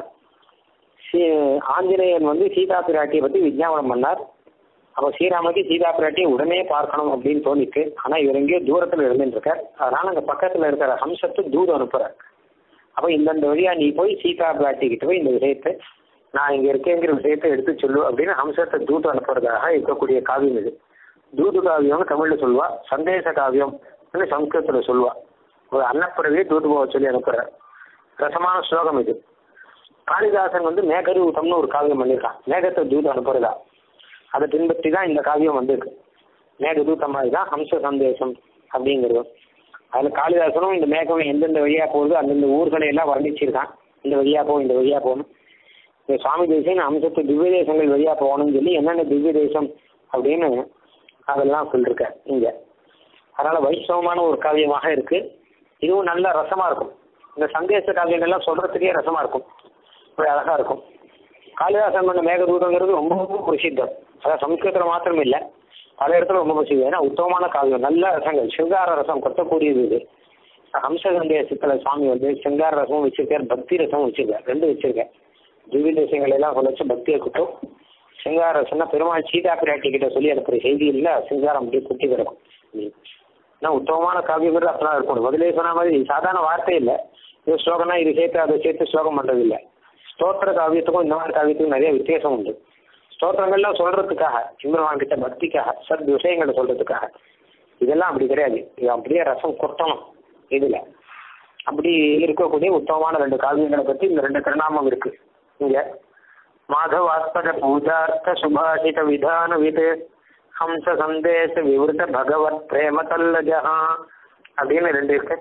ஆஞ்சநேயன் சீதா பிராட்டியை பத்தி விஞ்ஞாபனம் பண்ணார். அப்ப ஸ்ரீராமனுக்கு சீதா பிராட்டியை உடனே பார்க்கணும் அப்படின்னு தோணிட்டு, ஆனா இவர் எங்கேயோ தூரத்துல இருந்துட்டு இருக்கார். அதனால அங்க பக்கத்துல இருக்கிற ஹம்சத்து தூது அனுப்புறார். அப்ப இந்தந்த வழியா நீ போய் சீதா பிராட்டி கிட்ட போய் இந்த விஷயத்தை, நான் இங்க இருக்கேங்கிற விஷயத்தை எடுத்து சொல்லு அப்படின்னு ஹம்சத்தை தூது அனுப்புறதாக இருக்கக்கூடிய காவியம் இது. தூது காவியம்னு தமிழ்ல சொல்லுவா, சந்தேச காவியம் சம்ஸ்கிருதத்துல சொல்லுவா. ஒரு அன்னப்பிறவியை தூது போக சொல்லி அனுப்புறார். ரசமான ஸ்லோகம் இது. காளிதாசன் மேகதூதம்னு ஒரு காவியம் பண்ணியிருக்கான், மேகத்தை தூது அனுப்புறதா. அதை பின்பற்றி தான் இந்த காவியம் வந்திருக்கு. மேகதூதம் மாதிரி தான் ஹம்ச சந்தேசம் அப்படிங்கிறது. அதுல காளிதாசனும் இந்த மேகம் எந்தெந்த வழியா போகுது அந்தந்த ஊர்களை எல்லாம் வர்ணிச்சிருக்கான். இந்த வழியா போகும் இந்த வழியா போகணும். இந்த சுவாமி தேசம் அம்சத்து திவ்ய தேசங்கள் வழியா போகணும்னு சொல்லி என்னென்ன திவ்ய தேசம் அப்படின்னு அதெல்லாம் சொல்லிருக்க இங்க. அதனால வைஷ்ணவமான ஒரு காவியமாக இருக்கு. இதுவும் நல்ல ரசமா இருக்கும். இந்த சந்தேச காவியங்கள்லாம் சொல்றதுக்கே ரசமா இருக்கும், அழகா இருக்கும். காளிதாசன் பண்ண மேகதூதங்கிறது ரொம்ப ரொம்ப பிரசித்தம். அதான் சம்ஸ்கிருதத்தில் மாத்திரம் இல்லை, பல இடத்துல ரொம்ப பிரசித்தம். ஏன்னா உத்தமமான காவியம், நல்ல ரசங்கள், சிங்கார ரசம் கொட்டக்கூடியது இது. ஹம்சசந்தேசத்துல சுவாமி வந்து சிங்கார ரசமும் வச்சிருக்கார், பக்தி ரசமும் வச்சிருக்கார், ரெண்டு வச்சிருக்கேன். திவ்ய தேசங்கள் எல்லாம் சொல்லிச்சு பக்தியை குட்டும். சிங்கார ரசம்னா பெருமாள் சீதா பிராட்டி கிட்ட சொல்லி அனுப்புற செய்தி இல்லை, சிங்காரம் அப்படியே குட்டி கிடக்கும். ஏன்னா உத்தமமான காவியங்கிறது அப்பெல்லாம் இருக்கணும். முதலே சொன்ன மாதிரி சாதாரண வார்த்தை இல்லை, இது ஸ்லோகம்னா இது சேர்த்து அதை சேர்த்து ஸ்லோகம் பண்றது இல்லை. ஸ்தோத்திர காவியத்துக்கும் இந்த மாதிரி காவியத்துக்கும் நிறைய வித்தியாசம் உண்டு. ஸ்தோத்திரங்கள்லாம் சொல்றதுக்காக, சிம்மரவான் கிட்ட பக்திக்காக, சத் விஷயங்களை சொல்றதுக்காக. இதெல்லாம் அப்படி கிடையாது, இது அப்படியே ரசம் கொட்டணும். இதுல அப்படி இருக்கக்கூடிய உத்தமமான ரெண்டு காவியங்களை பத்தி இந்த ரெண்டு திருநாமம் இருக்கு இங்க. மாதவாஸ்பத பூஜார்த்த சுபாஷித விதான விது ஹம்ச சந்தேச விவருத்த பகவத் பிரேம தல்லஜஹா அப்படின்னு ரெண்டு இருக்கு.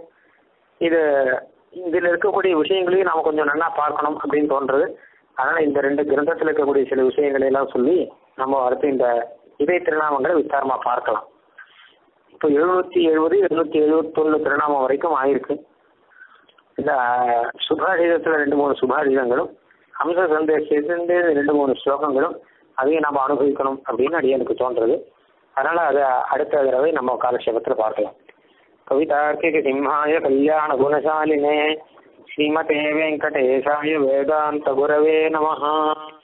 இதுல இருக்கக்கூடிய விஷயங்களையும் நாம கொஞ்சம் நல்லா பார்க்கணும் அப்படின்னு தோன்றது. அதனால இந்த ரெண்டு கிரந்தத்தில் இருக்கக்கூடிய சில விஷயங்களை எல்லாம் சொல்லி நம்ம அடுத்து இந்த இதய திருநாமங்களை விசாரமா பார்க்கலாம். இப்போ 770 771 திருநாமம் வரைக்கும் ஆயிருக்கு. இந்த சுபாஷிதத்துல 2-3 சுபாஷிதங்களும் ஹம்ச சந்தேசத்திலிருந்து 2-3 ஸ்லோகங்களும் அதையும் நம்ம அனுபவிக்கணும் அப்படின்னு அடியனுக்கு தோன்றது. அதனால அதை அடுத்த தடவை நம்ம காலக்ஷேபத்துல பார்க்கலாம். கவிதார்க்கிக சிம்ஹாய கல்யாண குணசாலினே ஸ்ரீமதே வெங்கடேசாய வேதாந்த குரவே நமஹ.